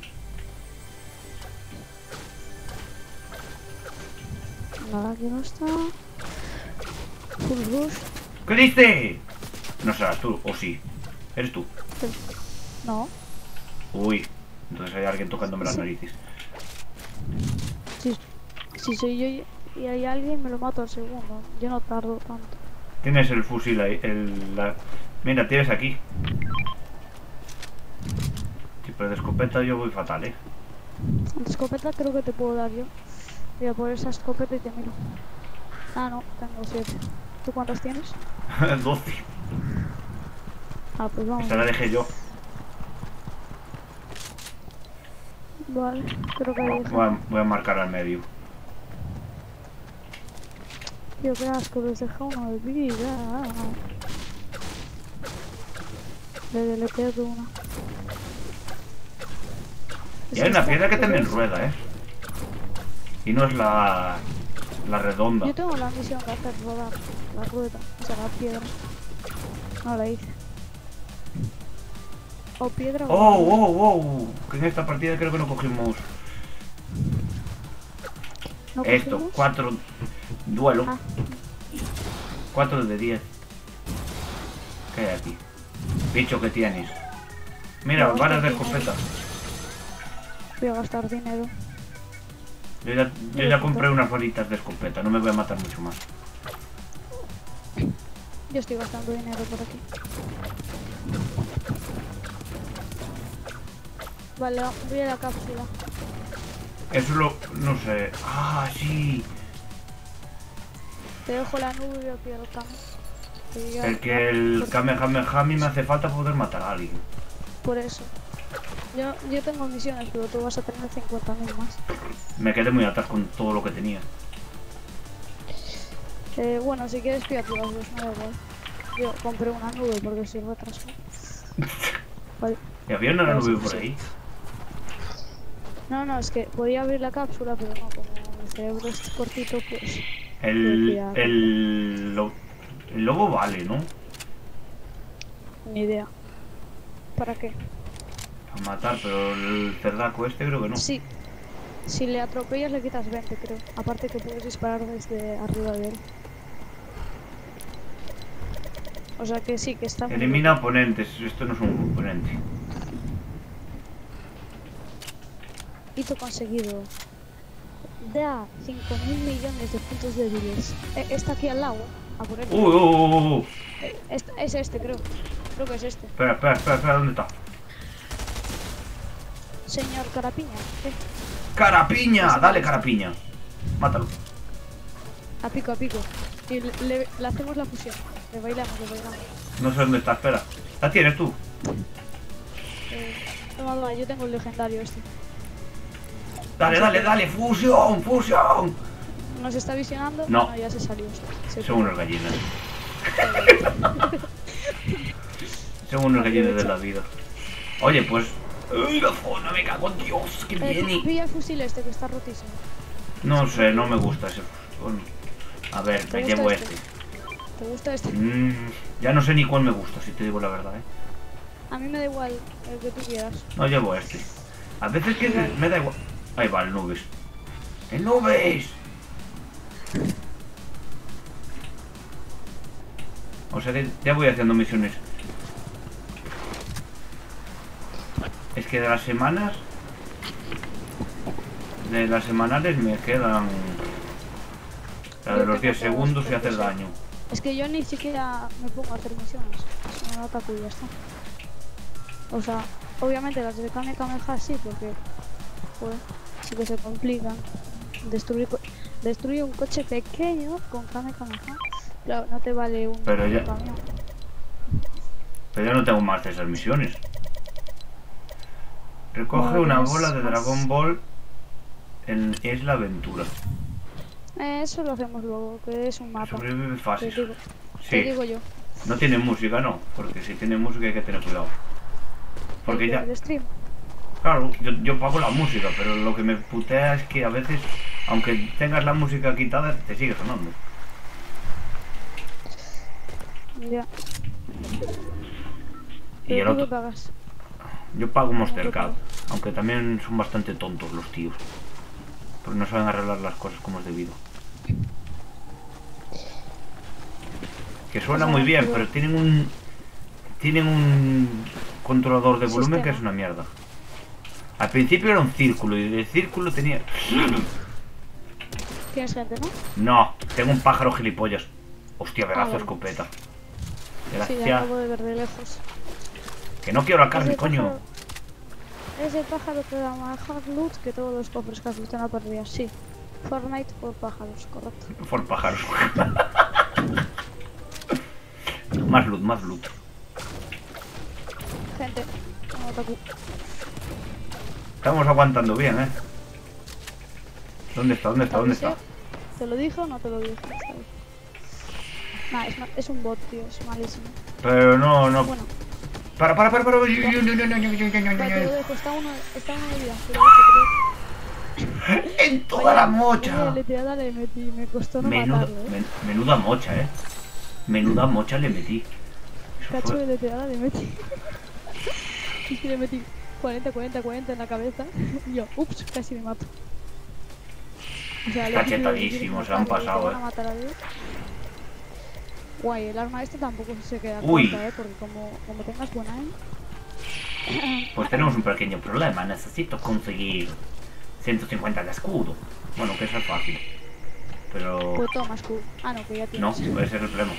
Nada, aquí no está. Full rush. ¿Qué diste? No serás tú, o sí. ¿Eres tú? No. Uy. Entonces hay alguien tocándome las narices. Si soy yo y hay alguien, me lo mato al segundo. Yo no tardo tanto. Tienes el fusil ahí. Mira, tienes aquí. Si pero de escopeta yo voy fatal, ¿eh? De escopeta creo que te puedo dar yo. Voy a por esa escopeta y te miro. Ah, no, tengo 7. ¿Tú cuántas tienes? 12. Ah, pues vamos. Esta la dejé yo. Vale, creo que ahí Voy a marcar al medio. Tío, qué asco, les deja una de vida. Le pego una. Y hay una piedra que también rueda, ¿eh? Y no es la redonda. Yo tengo la misión de hacer rodar la rueda, o sea, la piedra. No la hice. O piedra o... ¡Oh! Que en esta partida creo que no cogimos ¿No esto. cogimos? 4 duelo. Ah. 4 de 10. ¿Qué hay aquí? Bicho que tienes. Mira, No, balas de no tiene. escopeta. Voy a gastar dinero. Yo ya compré unas balitas de escopeta. No me voy a matar mucho más. Yo estoy gastando dinero por aquí. Vale, voy a la cápsula. Eso no sé. Ah, sí. Te dejo la nube y yo quiero el cam. El que el Kamehameha me hace falta poder matar a alguien. Por eso. Yo tengo misiones, pero tú vas a tener 50.000 más. Me quedé muy atrás con todo lo que tenía. Bueno, si quieres pídate las dos, me da igual. Yo compré una nube porque soy retraso. Vale. ¿Y había una nube por ahí? No, es que podía abrir la cápsula, pero no, como mi cerebro es cortito, pues... El lobo vale, ¿no? Ni idea. ¿Para qué? Para matar, pero el cerdaco este creo que no. Sí. Si le atropellas le quitas 20, creo. Aparte que puedes disparar desde arriba de él. O sea que sí, que está muy Elimina bien. oponentes. Esto no es un oponente. Hito conseguido. Da 5.000 millones de puntos débiles. Está aquí al lado. A por él. Es este, creo. Creo que es este. Espera, ¿dónde está? Señor Carapiña. ¿Qué? ¡Carapiña! Dale, carapiña. Mátalo. A pico. Y le hacemos la fusión. Le bailamos. No sé dónde está, espera. ¿La tienes tú? Toma, yo tengo el legendario este. Dale, fusión. ¿Nos está visionando? No. Ya se salió. Son unos gallinas. Son unos gallinas de la vida. Oye, pues... ¡Uy, la zona! ¡Me cago en Dios! ¡Que viene! Pilla el fusil este que está rotísimo. No sé, no me gusta ese fusil. A ver, me llevo este. ¿Te gusta este? Ya no sé ni cuál me gusta, si te digo la verdad, ¿eh? A mí me da igual el que tú quieras. No llevo este. A veces que me da igual. Ahí va, el nubes. ¡El nubes! O sea que ya voy haciendo misiones. Es que de las semanas... De las semanales me quedan... La de los 10 segundos y hacer daño. Es que yo ni siquiera me pongo a hacer misiones. Si me ataco y ya está. O sea, obviamente las de Kamehameha sí, porque... Pues, sí que se complican. Destruye un coche pequeño con Kamehameha. Claro, no te vale un camión. Pero yo no tengo más de esas misiones. Recoge una bola de Dragon Ball en Isla Aventura. Eso lo hacemos luego, que es un mapa. Sobrevive fácil. Te digo yo. No tiene música, no. Porque si tiene música hay que tener cuidado. Porque ya... El stream. Claro, yo pago la música, pero lo que me putea es que a veces, aunque tengas la música quitada, te sigue sonando. Ya. Y el ¿Pero tú qué otro... pagas? Yo pago ¿Cómo Monster que Card, pagas? aunque también son bastante tontos los tíos. Porque no saben arreglar las cosas como es debido. Que suena O sea, muy bien, pero- pero tienen un controlador de volumen que Sistema. es una mierda. Al principio era un círculo y el círculo tenía... Tienes gente, ¿no? No, tengo un pájaro gilipollas. Hostia, pedazo de vale. escopeta. Sí, ya Gracias. acabo de ver de lejos. Que no quiero la carne, Ese coño. pájaro- Ese pájaro te da más hard loot que todos los cofres que has visto en la partida. Sí. Fortnite por pájaros, correcto. Por pájaros. Más loot, más loot. Gente, no otaku. Estamos aguantando bien, ¿eh? ¿Dónde está? ¿Dónde está? ¿Dónde está? ¿Te lo dije o no te lo dije? Está bien. Nah, es un bot, tío, es malísimo. Pero no, no. Bueno, Para. ya te lo dejo, está uno de vida. En toda la mocha. Vaya leteada le metí, me costó no Menuda, matarlo, menuda mocha, ¿eh? Menuda mocha le metí. Eso Cacho fue- de leteada le metí. Y que le metí 40 en la cabeza. Y yo, ups, casi me mato. O sea, Está lo típico de chetadísimo, que se han matarlo, pasado, te van a ¿eh? matar a Dios. Guay, el arma este tampoco se queda Uy. corta, porque como tengas buena aim. Pues tenemos un pequeño problema. Necesito conseguir 150 de escudo. Bueno, que eso es fácil. Pero... Pues toma, escudo. Ah, no, que ya No, tienes. ese es el problema.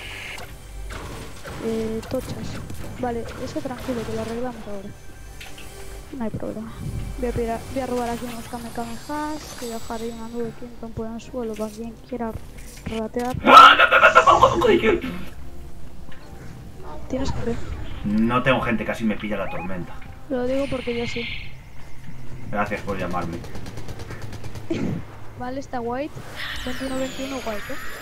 Tochas. Vale, eso tranquilo, que lo arreglamos ahora. No hay problema. Voy a robar aquí unos kamehamehas. Voy a dejar ahí una nube Quinton por el suelo para quien quiera ratear. Tienes que ver. No tengo gente, casi me pilla la tormenta. Lo digo porque yo sí. Gracias por llamarme. Vale, está white. 21-21 white,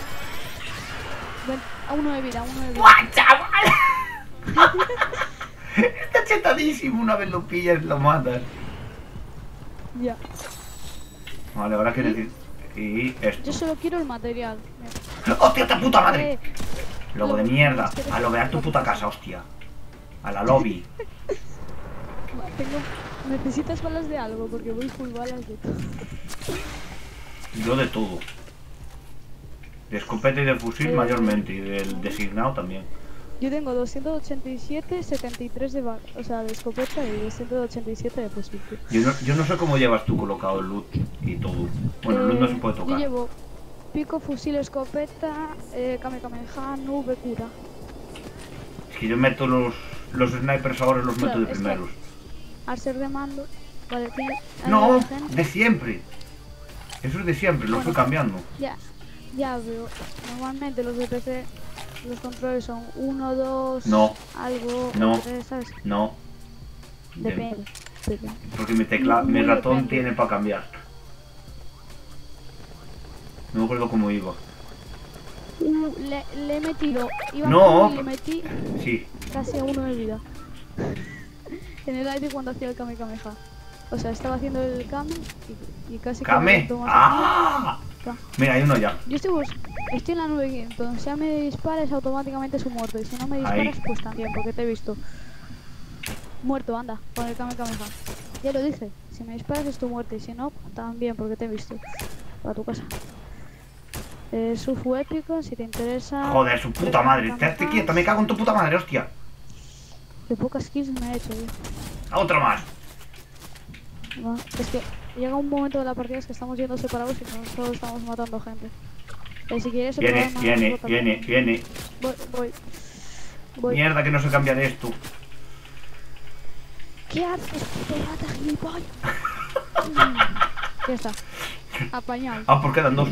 A uno de vida, ¡Guau, chaval! Está chetadísimo. Una vez lo pillas, lo matas. Ya. Vale, ahora que necesito... Y esto. Yo solo quiero el material. ¡Hostia, esta puta madre! Eh, Lobo de mierda. A lobear tu puta casa, hostia. A la lobby. Necesitas balas de algo porque voy full balas de todo. Yo de todo. De escopeta y de fusil mayormente. Y del designado también. Yo tengo 287, 73 de bala, o sea, de escopeta y 287 de fusil. Yo no sé cómo llevas tú colocado el loot y todo. Bueno, el loot no se puede Yo tocar. llevo pico, fusil, escopeta, kamehameha, nube, cura. Es que yo meto los snipers ahora los meto Claro, de es que- primeros. Al ser de mando, vale, tiene... No, gente. de siempre. Eso es de siempre, lo fui Bueno. cambiando. Ya veo. Normalmente los de PC, los controles son 1, 2, No. algo, No. 3, ¿sabes? No. Depende. Porque mi Muy ratón depende. tiene para cambiar. No me acuerdo cómo iba. Le he metido, iba No. full y le metí Sí. casi a 1 de vida. En el aire cuando hacía el kamehameha. O sea, estaba haciendo el kame y casi que me ¡Kame! aventó más ¡Ah! arriba. Mira, hay uno ya. Yo estoy en la nube, entonces ya me dispares automáticamente su muerto. Y si no me disparas, pues también, porque te he visto. Muerto, anda, con el kamehameha. Ya lo dije, si me disparas es tu muerte. Y si no, también, porque te he visto. Para tu casa. Sufu épico, si te interesa. Joder, su puta madre. Estate quieta, me cago en tu puta madre, hostia. Qué pocas kills me he hecho, tío. A otro más. No, es que llega un momento de la partida es que estamos yendo separados y nosotros estamos matando gente. Si quieres Viene, probar viene, más, viene, viene. Voy. Mierda que no sé cambiar esto. ¿Qué haces, puto rata gilipollas? Ya está. Apañado. Ah, pues quedan dos.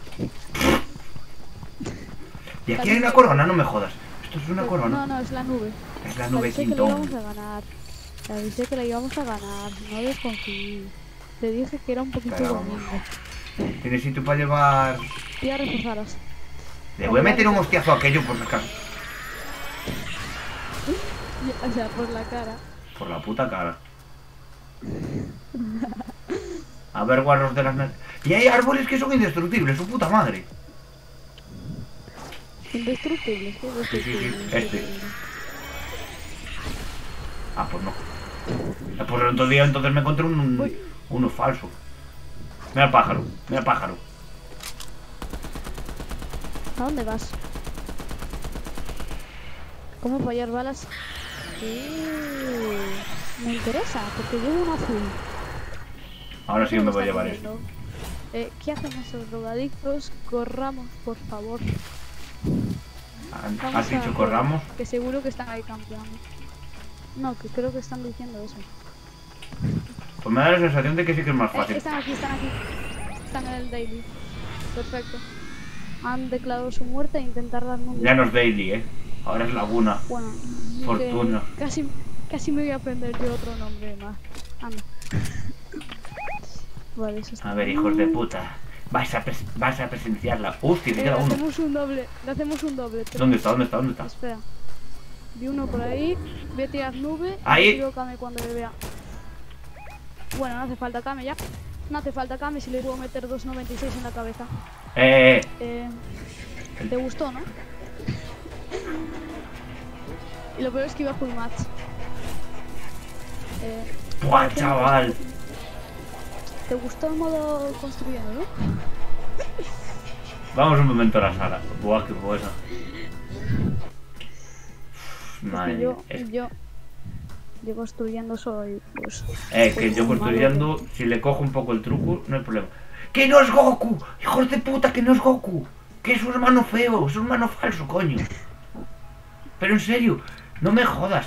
Y aquí hay una corona, no me jodas. Esto es una corona. No, es la nube. Es la Te nube avisé que la íbamos Quintón. a ganar. Te avisé que la íbamos a ganar. No desconfíes. Te dije que era un poquito Pero domingo. ¿Tienes sitio para llevar? Voy a reforzaros. Le voy a meter un hostiazo a aquello por si acaso. O sea, por la cara. Por la puta cara. A ver, guarros de las... Y hay árboles que son indestructibles, su puta madre. Indestructibles, ¿qué Sí, sí, sí, indestructibles? este. Ah, pues no. Pues el otro día entonces me encontré Uy. uno falso. Mira el pájaro, mira el pájaro. ¿A dónde vas? ¿Cómo fallar balas? Me interesa, porque llevo un azul. Ahora sí ¿Qué me me voy a está llevar pidiendo? esto. ¿Qué hacen esos drogadictos? Corramos, por favor. Vamos ¿Has dicho a corramos? que seguro que están ahí campeando. No, que creo que están diciendo eso. Pues me da la sensación de que sí que es más fácil. Están aquí, están aquí. Están en el daily. Perfecto. Han declarado su muerte e intentar darme un... Ya no es daily, ahora es laguna. Bueno, Fortuna. que casi me voy a aprender yo otro nombre más. Anda. Vale, eso está. A ver, hijos de puta. Vais a presenciarla. Hostia, me Le queda uno. hacemos un doble. Le hacemos un doble. ¿Dónde está? ¿Dónde está? ¿Dónde está? Espera. Vi uno por ahí. Voy a tirar nube. Ahí. Y tiro Kame cuando le vea. Bueno, no hace falta Kame ya. No hace falta Kame si le puedo meter 2.96 en la cabeza. ¿Te gustó, no? Y lo peor es que iba full match. ¡Buah, chaval! ¿Te gustó el modo construyendo, no? Vamos un momento a la sala. Buah, qué buena. Madre mía. Yo construyendo soy, pues... Que yo construyendo, si le cojo un poco el truco, no hay problema. ¡Que no es Goku! ¡Hijos de puta, que no es Goku! ¡Que es un hermano feo! ¡Es un hermano falso, coño! Pero en serio, no me jodas.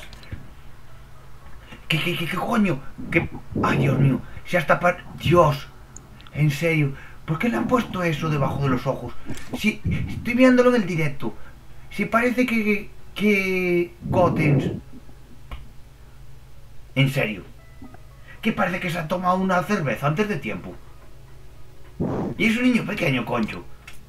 ¿Qué coño? ¿Qué? ¡Ay, Dios mío! Si hasta para... ¡Dios! En serio, ¿por qué le han puesto eso debajo de los ojos? Si estoy mirándolo en el directo. Si parece que Gotenks... En serio. Que parece que se ha tomado una cerveza antes de tiempo. Y es un niño pequeño, concho.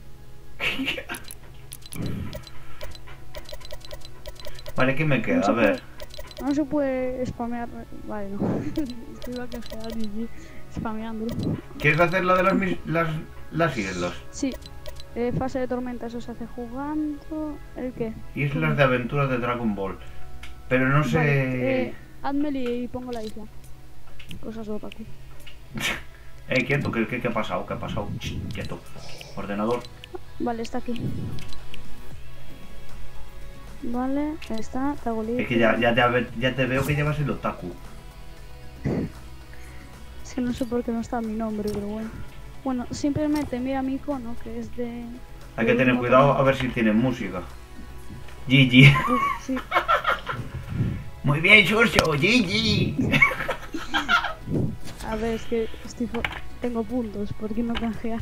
Vale, ¿qué me queda? A ver. No se puede spamear. Vale, no. Iba a canjear GG spameándolo. ¿Quieres hacer la de las islas? Sí. Fase de tormenta, eso se hace jugando. ¿El qué? Islas de aventuras de Dragon Ball. Pero no sé... Vale, hazmele y pongo la isla. Cosas de otaku. Quieto, ¿qué ha pasado? ¿Qué ha pasado? Quieto. Ordenador. Vale, está aquí. Vale, está, Tagolito. Es que ya te veo que llevas el otaku. Es que no sé por qué no está mi nombre, pero bueno. Bueno, simplemente mira mi icono, que es de... Hay que tener cuidado a ver si tiene música. GG. Sí. Muy bien, Shusho, GG. A ver, es que tengo puntos, ¿por qué no canjear?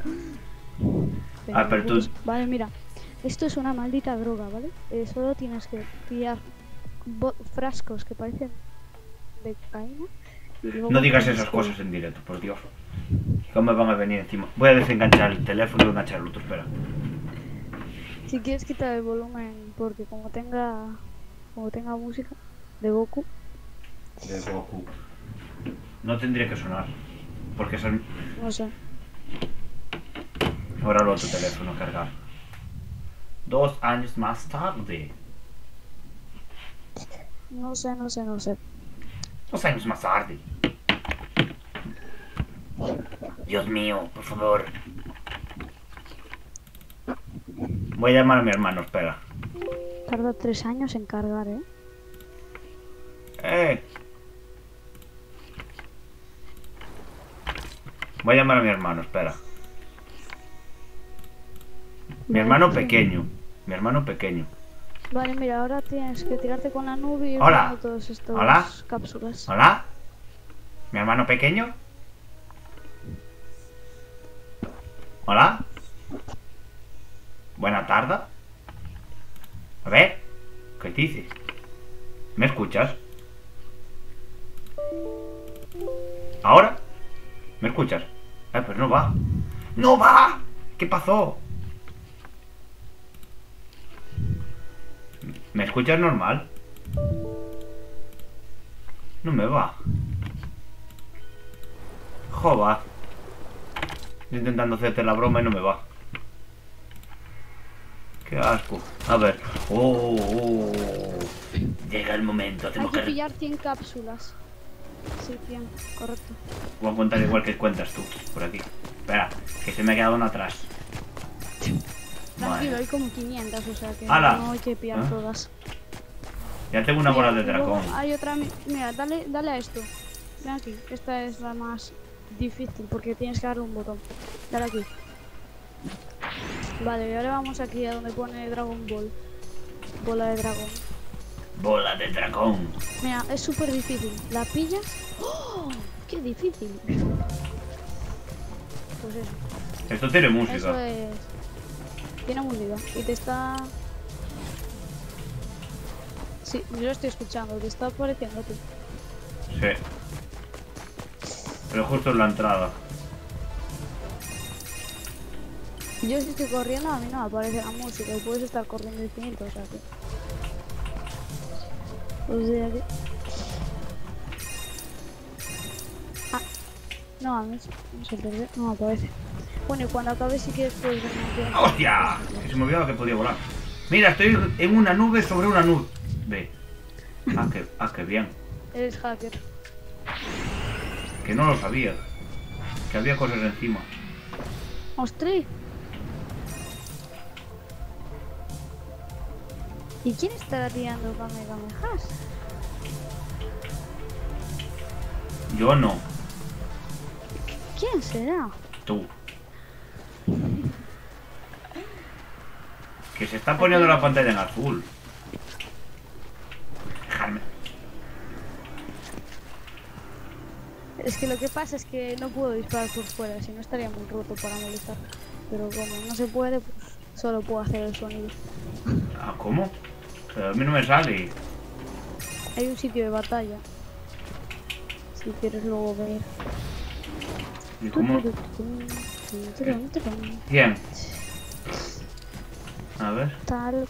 Pero tú... Vale, mira. Esto es una maldita droga, ¿vale? Solo tienes que pillar frascos que parecen de cocaína. No digas esas cosas en directo, por Dios. ¿Cómo me van a venir encima? Voy a desenganchar el teléfono y enganchar el otro, espera. Si quieres quitar el volumen, porque como tenga música de Goku. De Goku. No tendría que sonar. Porque es el... No sé. Ahora el otro teléfono cargar. 2 años más tarde. No sé. 2 años más tarde. Dios mío, por favor. Voy a llamar a mi hermano, espera. Tarda 3 años en cargar, Voy a llamar a mi hermano, espera. Mi hermano pequeño. Mi hermano pequeño. Vale, mira, ahora tienes que tirarte con la nube y ir Hola. poniendo todos estos Hola. cápsulas. ¿Hola? ¿Mi hermano pequeño? ¿Hola? Buena tarde. A ver, ¿qué dices? ¿Me escuchas? ¿Ahora? ¿Me escuchas? Pues no va. ¡No va! ¿Qué pasó? ¿Me escuchas normal? No me va. Jova. Estoy intentando hacerte la broma y no me va. Qué asco. A ver. Llega el momento. Hay Tenemos que que... pillar 100 cápsulas. Sí, 100, correcto. Voy a contar igual que cuentas tú. Por aquí. Espera, que se me ha quedado una atrás. Tranquilo, Vale. hay como 500, o sea que ¡Hala! no hay que pillar ¿Ah? todas. Ya tengo una Mira, bola de luego dragón. hay otra, mira, dale a esto. Ven aquí, esta es la más difícil porque tienes que darle un botón. Dale aquí. Vale, y ahora vamos aquí a donde pone Dragon Ball. Bola de dragón. Bola de dragón. Mira, es súper difícil. ¿La pillas? ¡Oh! ¡Qué difícil! Pues eso. Esto tiene Eso música. es... Tiene música. Y te está... Sí, yo lo estoy escuchando. Te está apareciendo a ti. Sí. Pero justo en la entrada. Yo si estoy corriendo, a mí no me aparece la música. Y puedes estar corriendo infinito, o sea que... O sea que... Ah. No, a mí no se pierde. No me aparece. Bueno, y cuando acabe si quieres puedes venir aquí. ¡Hostia! Que se me olvidaba que podía volar. Mira, estoy en una nube sobre una nube. Ve. Qué bien. Eres hacker. Que no lo sabía. Que había cosas encima. ¡Ostras! ¿Y quién estará tirando Kamehamehas? Yo no. ¿Quién será? Tú. Que se está poniendo la pantalla en azul. Dejarme. Es que lo que pasa es que no puedo disparar por fuera, si no estaría muy roto para molestar. Pero como no se puede, pues solo puedo hacer el sonido. Ah, ¿cómo? Pero a mí no me sale. Hay un sitio de batalla. Si quieres luego venir. ¿Y cómo? Bien. A ver. Talk.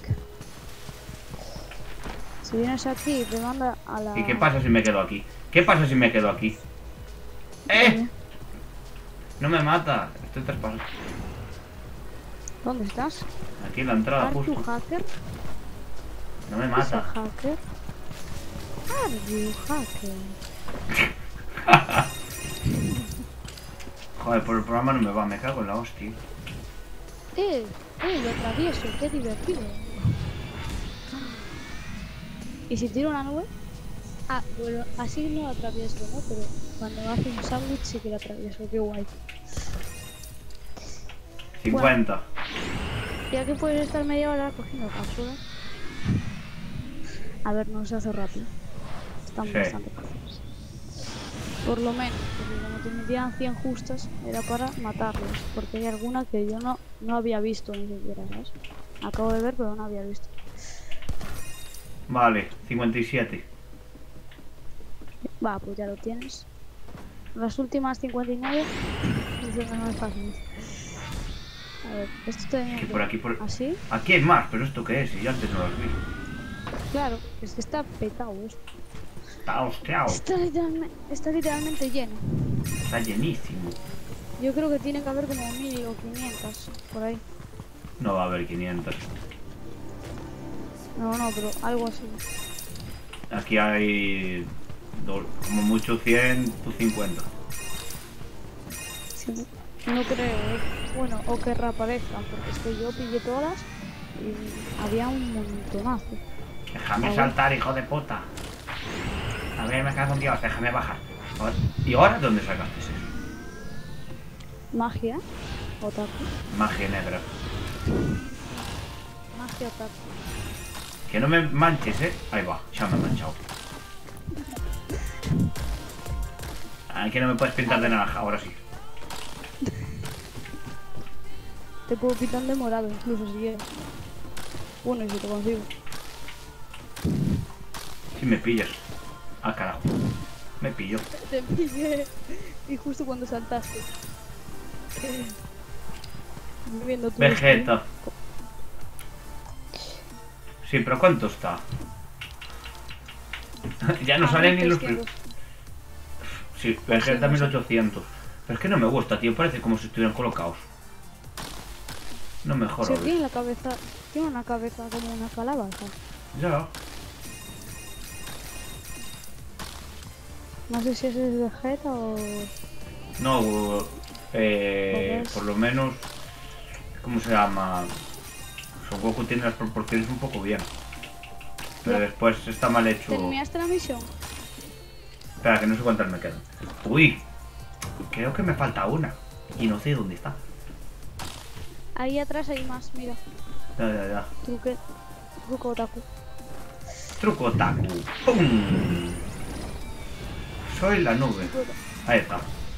Si vienes aquí, te manda a la... ¿Y qué pasa si me quedo aquí? ¿Qué pasa si me quedo aquí? ¡Eh! No me mata. Estoy traspasando. ¿Dónde estás? Aquí en la entrada, ¿Are you justo. hacker? No me ¿Es mata. hacker? ¿Are you hacker? Joder, por el programa no me va. Me cago en la hostia. Lo atravieso, qué divertido. ¿Y si tiro una nube? Ah, bueno, así no lo atravieso, ¿no? Pero cuando hace un sándwich sí que lo atravieso, qué guay. 50. Ya que puedes estar media hora cogiendo cápsulas. A ver, no se hace rápido. Están Sí. bastante fáciles. Por lo menos, porque como te metían 100 justas, era para matarlos. Porque hay alguna que yo no había visto ni siquiera, ¿sabes? Acabo de ver, pero no había visto. Vale, 57. Va, pues ya lo tienes. Las últimas 59 son las más fáciles. A ver, esto te Que por aquí, por... ¿Así? Aquí hay más, pero ¿esto qué es? Y yo antes no los vi. Claro, es que está petado esto. Está hostiao. Está literalmente lleno. Está llenísimo. Yo creo que tiene que haber como 1000 o 500 por ahí. No va a haber 500. No, pero algo así. Aquí hay... como mucho 100 o 50. Sí, no creo, ¿eh? Bueno, o que reaparezcan, porque es que yo pillé todas y había un montonazo. Déjame saltar, hijo de puta. A ver, me cago en Dios, déjame bajar. A ver, ¿y ahora de dónde sacaste eso? Magia, otaku. Magia negra. Magia otaku. Que no me manches, ¿eh? Ahí va, ya me he manchado. Aquí no me puedes pintar de naranja, ahora sí. Te puedo pintar de morado incluso si quieres. Bueno, y si te consigo. Si me pillas. Ah, carajo. Me pillo. Te pillé. Y justo cuando saltaste. Viendo tu Vegeta. Sí, pero ¿cuánto está? Ya no salen ni los... Sí, Vegeta 1800. Pero es que no me gusta, tío. Parece como si estuvieran colocados. No mejor. Sí, tiene la cabeza. Tiene una cabeza como una calabaza. Ya. No sé si ese es Vegeta o. No, por lo menos. ¿Cómo se llama? Son Goku tiene las proporciones un poco bien. Pero Ya. después está mal hecho. ¿Terminaste la misión? Espera, que no sé cuántas me quedan. Uy, creo que me falta una. Y no sé dónde está. Ahí atrás hay más, mira. Ya. Truco otaku. Truco Taku. ¡Pum! Soy la nube. Ahí está.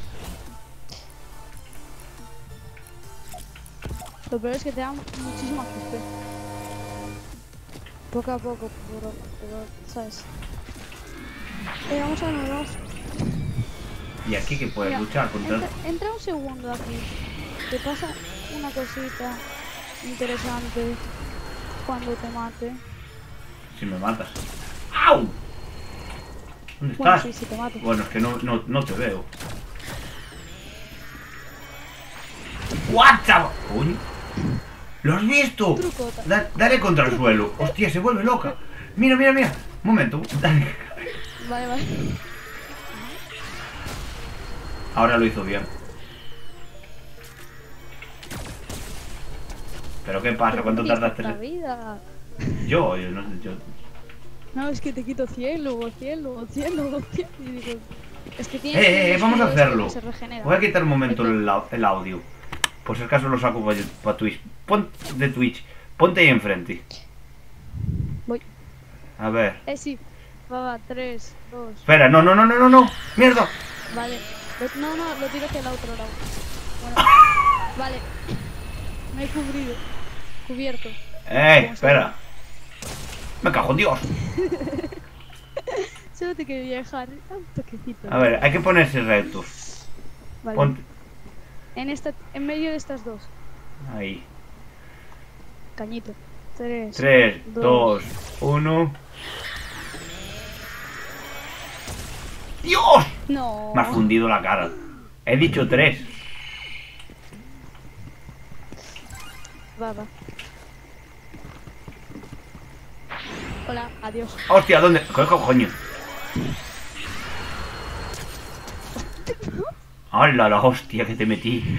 Lo peor es que te dan muchísima XP. Poco a poco, pero ¿sabes? Vamos a vernos. Y aquí que puedes Mira, luchar contra. entra un segundo aquí. Te pasa una cosita interesante cuando te mate. Si me matas. ¡Au! ¿Dónde Bueno, estás? sí, si te mato. Bueno, es que no te veo. ¡What, chaval! ¡Coño! ¿Lo has visto? Trucota. Dale contra el suelo. Hostia, se vuelve loca. Mira. Un momento. Dale. Vale. Ahora lo hizo bien. ¿Pero qué pasa? ¿Cuánto tardaste? La vida. Yo. No, es que te quito 100, luego 100, luego 100, luego 100. Y digo, es que tienes Vamos a hacerlo. que se regenera. Voy a quitar un momento el audio. Por si acaso lo saco para Twitch. De Twitch. Ponte ahí enfrente. Voy. A ver. Sí. Va, 3, 2. Espera, no. ¡Mierda! Vale. No, lo tiro hacia el otro lado. Bueno. Vale. Me he cubrido. Cubierto. Espera. Me cago en Dios. Solo te quería dejar un toquecito. A ver, hay que ponerse recto. Vale. Ponte. En medio de estas dos. Ahí. Cañito. 3, 3, 2, 1. ¡Dios! No. Me ha fundido la cara. He dicho 3. Va. Hola, adiós. Hostia, ¿dónde? Coño. ¡Hala la hostia que te metí!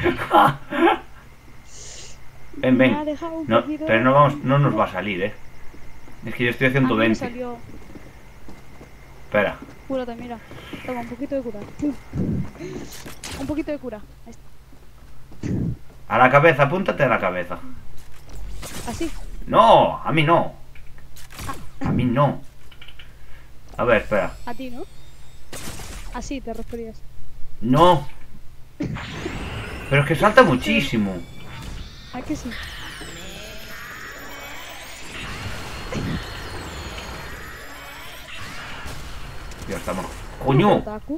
Ven. Me ha dejado un No, poquito pero de- no nos va a salir, Es que yo estoy a A mí me 120. salió. Espera. Cúrate, mira. Toma, un poquito de cura. Un poquito de cura. Ahí está. A la cabeza, apúntate a la cabeza. Así. No, a mí no. A mí no. A ver, espera. A ti, ¿no? Así te referías. No. Pero es que salta muchísimo. ¿A que sí? Ya estamos. ¡Coño! Otaku.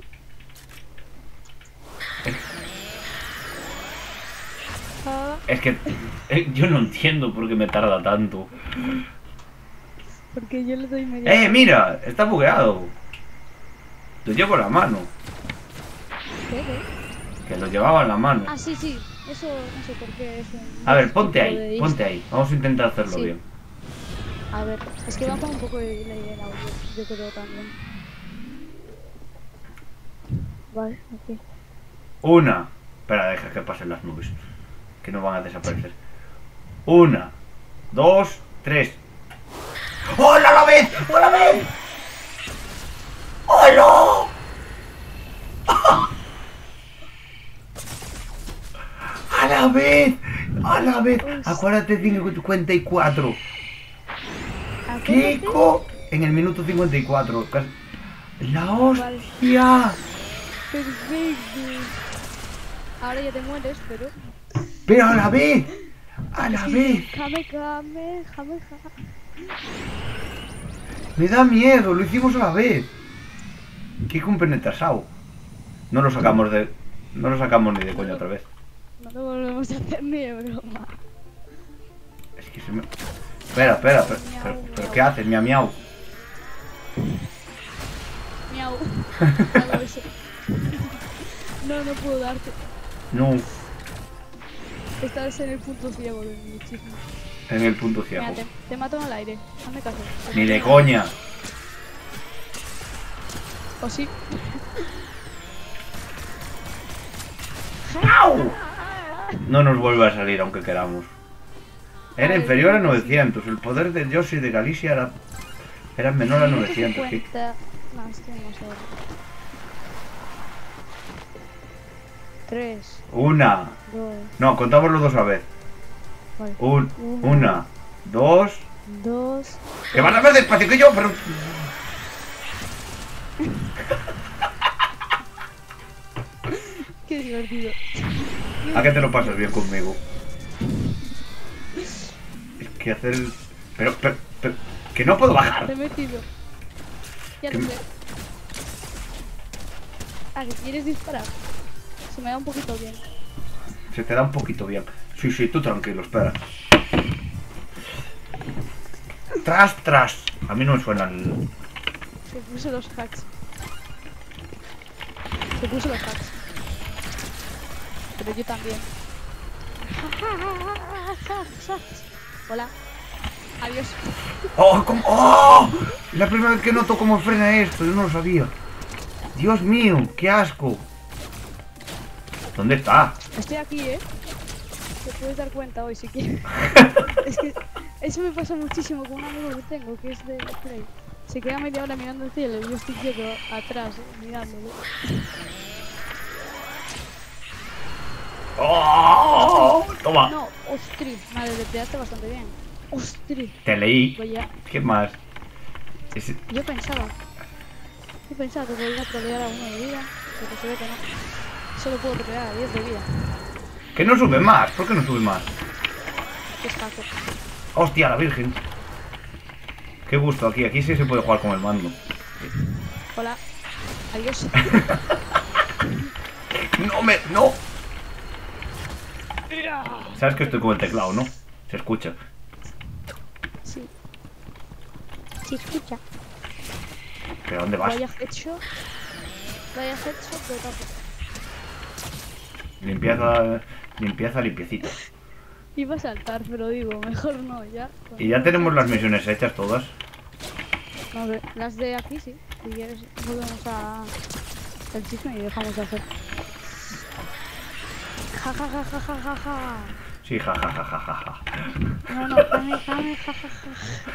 Ah, Es que yo no entiendo por qué me tarda tanto. porque yo le doy media. Mira, está bugueado. Lo llevo en la mano. ¿Qué? Que lo llevaba en la mano. Ah, sí. Eso no sé por qué. Eso, A ver, ese ponte tipo ahí, de ponte ahí. Vamos a intentar hacerlo Sí. bien. A ver, es que va con un poco de delay el audio, yo creo también. Vale, ok. Una. Espera, deja que pasen las nubes. Que no van a desaparecer. 1, 2, 3. ¡Hola a la vez! ¡Hola a la vez! ¡Hola! ¡A la vez! ¡A la vez! Acuérdate 54. Acuérdate. Kiko en el minuto 54. ¡La hostia! Perfecto. Ahora ya te mueres, pero. ¡Pero a la vez! ¡A la vez! Jame. Me da miedo, lo hicimos a la vez. Kiko un penetrasao. No lo sacamos ni de coña otra vez. No lo volvemos a hacer ni de broma. Es que se me... Espera, pero ¿qué haces, miau miau? Miau. Hago eso. No, no puedo darte. No, Estás en el punto ciego de mi chisme. en el punto ciego. Mira, te mato en el aire. Hazme caso. Ni de coña. ¿O sí? ¡Au! No nos vuelve a salir aunque queramos. Era inferior a 900. El poder de Yoshi de Galicia era menor a 900. ¿Sí? 50 más que vamos a ver. 3, Una. 2, No, contamos los dos a vez. vale. Una, dos. 2. Que vas a ver despacio que yo, pero. Qué divertido. ¿A qué te lo pasas bien conmigo? Es que hacer el... Pero, que no puedo bajar. Te he metido. Ya ¿Qué lo me- sé. Ah, que quieres disparar. Se me da un poquito bien. Se te da un poquito bien. Sí, sí, tú tranquilo, espera. Tras, tras. A mí no me suena el... Se puso los hacks. Se puso los hacks. Pero yo también. Hola. Adiós. ¡Oh! ¡Oh! La primera vez que noto cómo frena esto, yo no lo sabía. Dios mío, qué asco. ¿Dónde está? Estoy aquí, ¿eh? Te puedes dar cuenta hoy si quieres. Es que eso me pasa muchísimo con un amigo que tengo, que es de Play. Se queda media hora mirando el cielo y yo estoy quieto atrás, mirándolo. ¡Oh! Toma. No, ostri. Madre, le pegaste bastante bien. Ostri. Te leí. Pues ya, ¿Qué más? Es- yo pensaba que podía trolear a uno de vida, pero se ve que no. Solo puedo trolear a 10 de vida. Que no sube más. ¿Por qué no sube más? Que es hacker. ¡Hostia, la virgen! Qué gusto aquí. Aquí sí se puede jugar con el mando. Hola. Adiós. ¡No me... ¡No! Sabes que estoy con el teclado, ¿no? Se escucha. Sí. Sí, escucha. ¿Pero dónde vas? Vaya headshot. Vaya headshot de tapo. Limpieza... Limpieza, limpiecita. Iba a saltar, pero digo, mejor no, ya. Y ya tenemos las misiones hechas todas. A ver, las de aquí sí. Si quieres, volvemos a el chisme y dejamos de hacer. Ja ja ja ja ja ja ja. Sí, jajajajaja. No, no, jame, ja ja ja.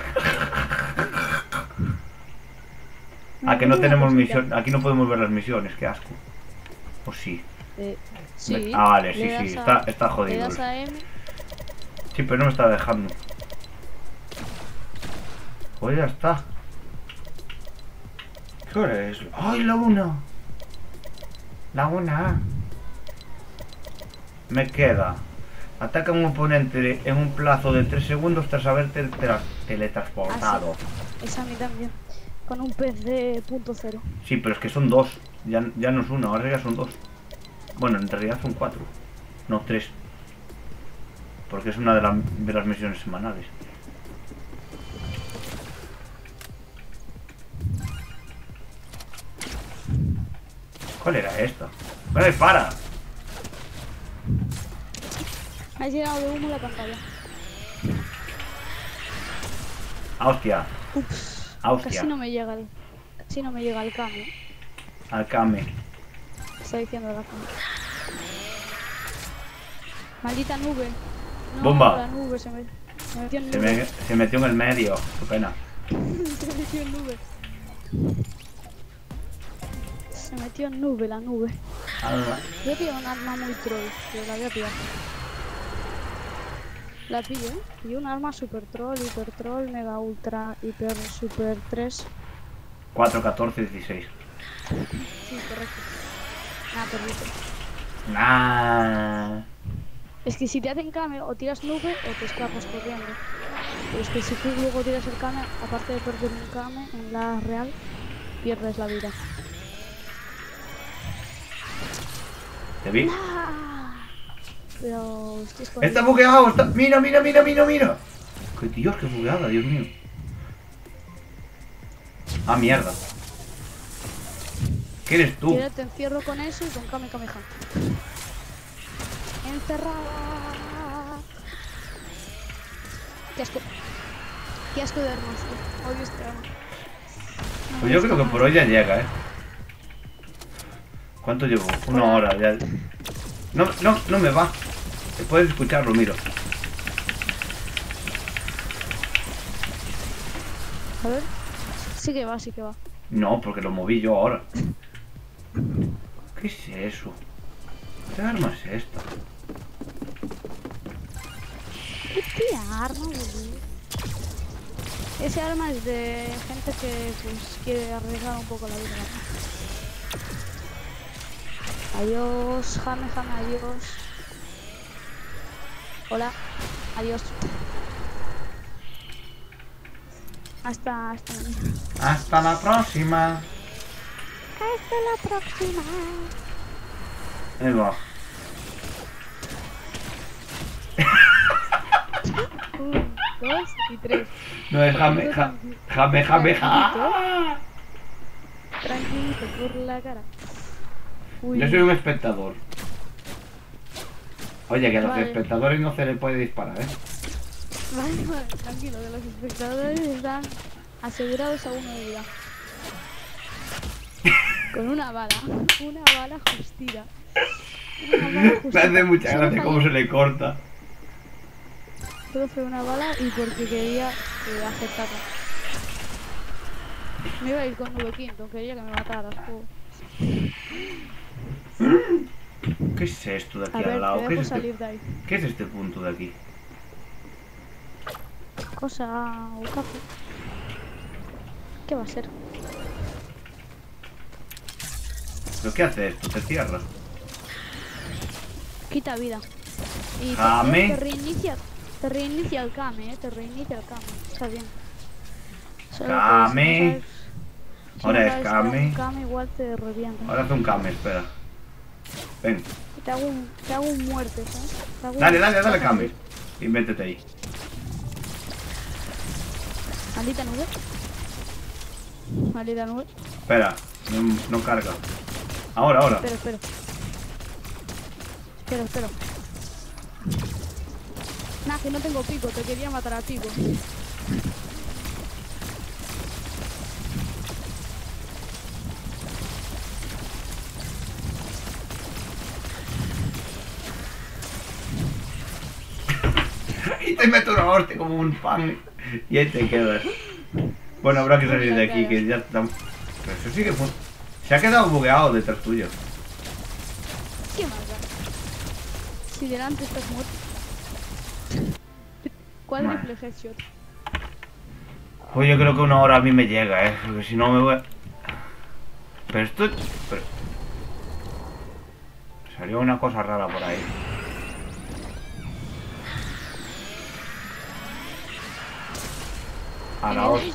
Ah, que no Una tenemos cosita. misión. Aquí no podemos ver las misiones, qué asco. ¿O sí? Sí. Ah, vale, sí, le sí, das a- está Le jodido. das a M. Sí, pero no me está dejando. Pues ya está. ¿Qué hora es? ¡Ay, la una! La una. Me queda. Ataca a un oponente en un plazo de 3 segundos tras haberte teletransportado. Es a mí también. Con un pez de punto cero. Sí, pero es que son dos. Ya no es uno, ahora ya son dos. Bueno, en realidad son 4. No, 3. Porque es una de las misiones semanales. ¿Cuál era esta? ¡Vale, para! Ha llegado de humo la pantalla. ¡Ah, hostia! Ups. ¡Ah, hostia! Casi no me llega el cambio. Alcame. Está diciendo la cambio. Maldita nube. No, Bomba. La nube se metió en Se, nube. se metió en el medio. Qué pena. Se metió en nube. Se metió en nube, la nube. Ah, Voy a pillar un arma muy troll, pero la voy a pillar. La pillo, ¿eh? Y un arma super troll, hiper troll, mega ultra, hiper super 3. 4, 14, 16. Sí, correcto. Nada, perrito. Nah. Es que si te hacen came o tiras nube o te escapas corriendo. Pero es que si tú luego tiras el came, aparte de perder un came en la real, pierdes la vida. ¿Te vi? ¡Ah! Pero estoy escondido. ¡Está bugueado! Está... ¡Mira, mira, mira, mira, mira! ¡Qué Dios, qué bugueada, Dios mío! ¡Ah, mierda! eres tú? Y ahora te encierro con eso y con Kame Kameha. Encerrada. Qué asco. Qué asco de armas, tío. Odio este arma. No Pues me yo gusta creo que nada. por hoy ya llega, ¿eh? ¿Cuánto llevo? Una Hola. hora ya. No, no, no me va. Puedes escucharlo, miro. A ver. Sí que va, sí que va. No, porque lo moví yo ahora. ¿Qué es eso? ¿Qué arma es esta? ¿Qué arma, boludo? Ese arma es de gente que pues quiere arriesgar un poco la vida. Adiós, Jame, adiós. Hola, adiós. Hasta mañana. Hasta la próxima. Hasta la próxima. Ahí va. 1, 2 y 3. No es jame. Tranquilito por la cara. Uy. Yo soy un espectador. Oye, que a los Vale. espectadores no se les puede disparar, ¿eh? Vale, tranquilo, que los espectadores están asegurados a 1 de vida. Con una bala justita. Me hace mucha gracia cómo se le corta. Solo fue una bala y porque quería aceptarla. Me iba a ir con Nube Quinto, quería que me mataras. ¿Qué es esto de aquí A al ver, lado? te ¿Qué dejo es, salir de ahí. ¿Qué es este punto de aquí? Cosa o café. ¿Qué va a ser? ¿Pero qué hace esto? ¿Te cierra? Quita vida. Y Kame. te reinicia el Kame, te reinicia el Kame. Está bien. Solo que Kame. si Ahora no es sabes Kame. usar un Kame igual te revienta. Ahora hace un Kame, espera. Ven. Te hago un muerte, ¿sabes? Te hago Dale, un- dale, Kame. Y métete ahí. Maldita nube. Maldita nube. Espera, no carga. Ahora. Espera. Nah, que no tengo pico, te quería matar a pico. Y te meto una hostia como un pan. Y ahí te quedas. Bueno, habrá que salir de aquí, que ya estamos. Pero eso sí que fue. Se ha quedado bugueado detrás tuyo. ¿Qué más da? Si delante estás muerto. Cuádruple headshot. Pues yo creo que una hora a mí me llega, porque si no me voy a... Pero esto... Salió una cosa rara por ahí. A la hostia.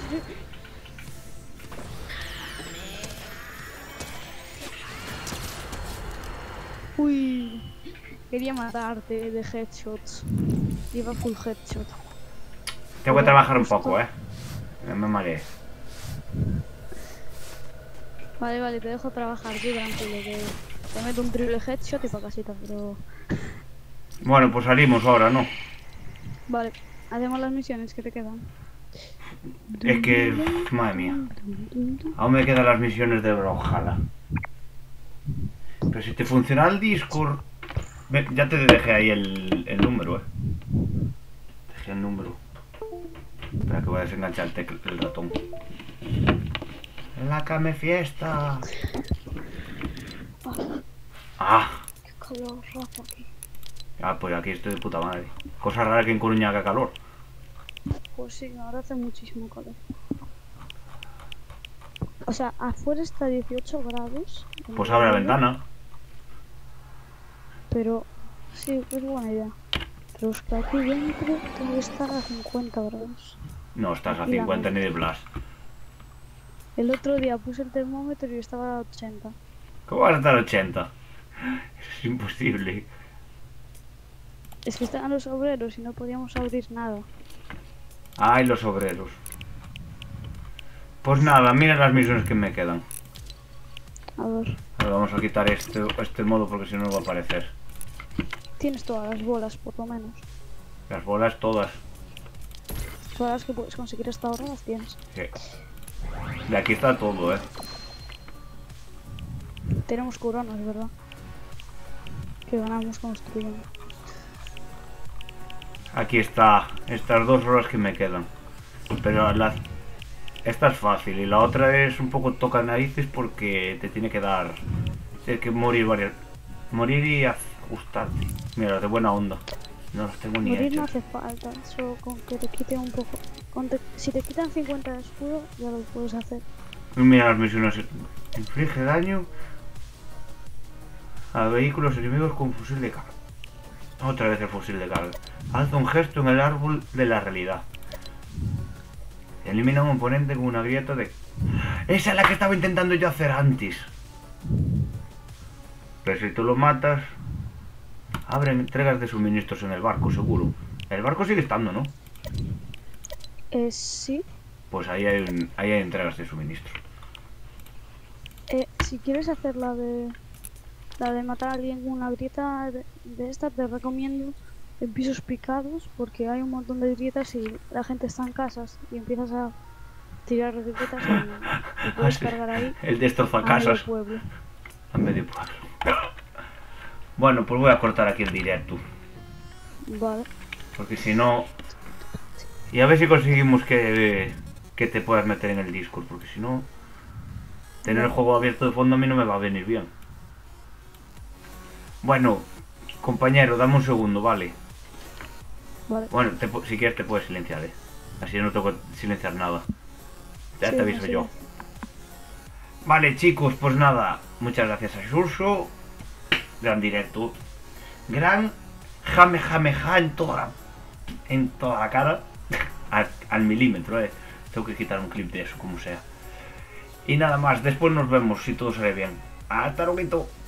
Uy, quería matarte de headshots. Iba full headshot. Tengo que trabajar un poco, No me mareé. Vale, te dejo trabajar, tú tranquilo, que te meto un triple headshot y pa' casita, pero... Bueno, pues salimos ahora, ¿no? Vale, hacemos las misiones que te quedan. Es que... Madre mía. Aún me quedan las misiones de Brawlhalla. Pero si te funciona el Discord... Ve, ya te dejé ahí el número, Dejé el número. Espera que voy a desenganchar el ratón. La Kame fiesta. Ah. Qué calor, Rafa, aquí. Ah, pues aquí estoy de puta madre. Cosa rara que en Coruña haga calor. Pues sí, ahora hace muchísimo calor. O sea, afuera está a 18 grados. Pues abre la ventana. Pero sí, es buena idea. Pero es que aquí dentro tengo que estar a 50 grados. No estás a Y la 50 ni de Blas. El otro día puse el termómetro y estaba a 80. ¿Cómo vas a estar a 80? Eso es imposible. Es que estaban los obreros y no podíamos abrir nada. Ay, los obreros. Pues nada, mira las misiones que me quedan. A ver. Ahora vamos a quitar este modo porque si no va a aparecer. Tienes todas las bolas, por lo menos. Las bolas todas. Todas las que puedes conseguir hasta ahora las tienes. Sí. De aquí está todo, Tenemos coronas, ¿verdad? Que ganamos construyendo. Aquí está. Estas 2 horas que me quedan. Pero esta es fácil y la otra es un poco toca narices porque te tiene que dar... Tienes que morir y ajustarte. Mira, de buena onda. No los tengo ni Morir no hechos. hace falta, solo con que te quite un poco. Si te quitan 50 de escudo, ya lo puedes hacer. Mira las misiones. Inflige daño a vehículos enemigos con fusil de carga. Otra vez el fusil de carga. Alza un gesto en el árbol de la realidad. Elimina a un oponente con una grieta de... Esa es la que estaba intentando yo hacer antes. Pero si tú lo matas... Abre entregas de suministros en el barco, seguro. El barco sigue estando, ¿no? Sí. Pues ahí hay entregas de suministros. Si quieres hacer la de matar a alguien con una grieta de esta, te recomiendo en pisos picados, porque hay un montón de grietas y la gente está en casas y empiezas a tirar grietas y puedes cargar ahí El destroza a medio casas. pueblo. A medio pueblo. Bueno, pues voy a cortar aquí el directo. Vale. Porque si no... Y a ver si conseguimos que te puedas meter en el Discord. Porque si no... Tener el juego abierto de fondo a mí no me va a venir bien. Bueno, compañero, dame un segundo, ¿vale? Vale. Bueno, si quieres te puedes silenciar, Así no tengo que silenciar nada. Ya Sí, te aviso sí. yo. Vale, chicos, pues nada. Muchas gracias a Surso. Gran directo. Gran jamejameja en toda la cara. al milímetro, Tengo que quitar un clip de eso, como sea. Y nada más, después nos vemos si todo sale bien. Hasta luego.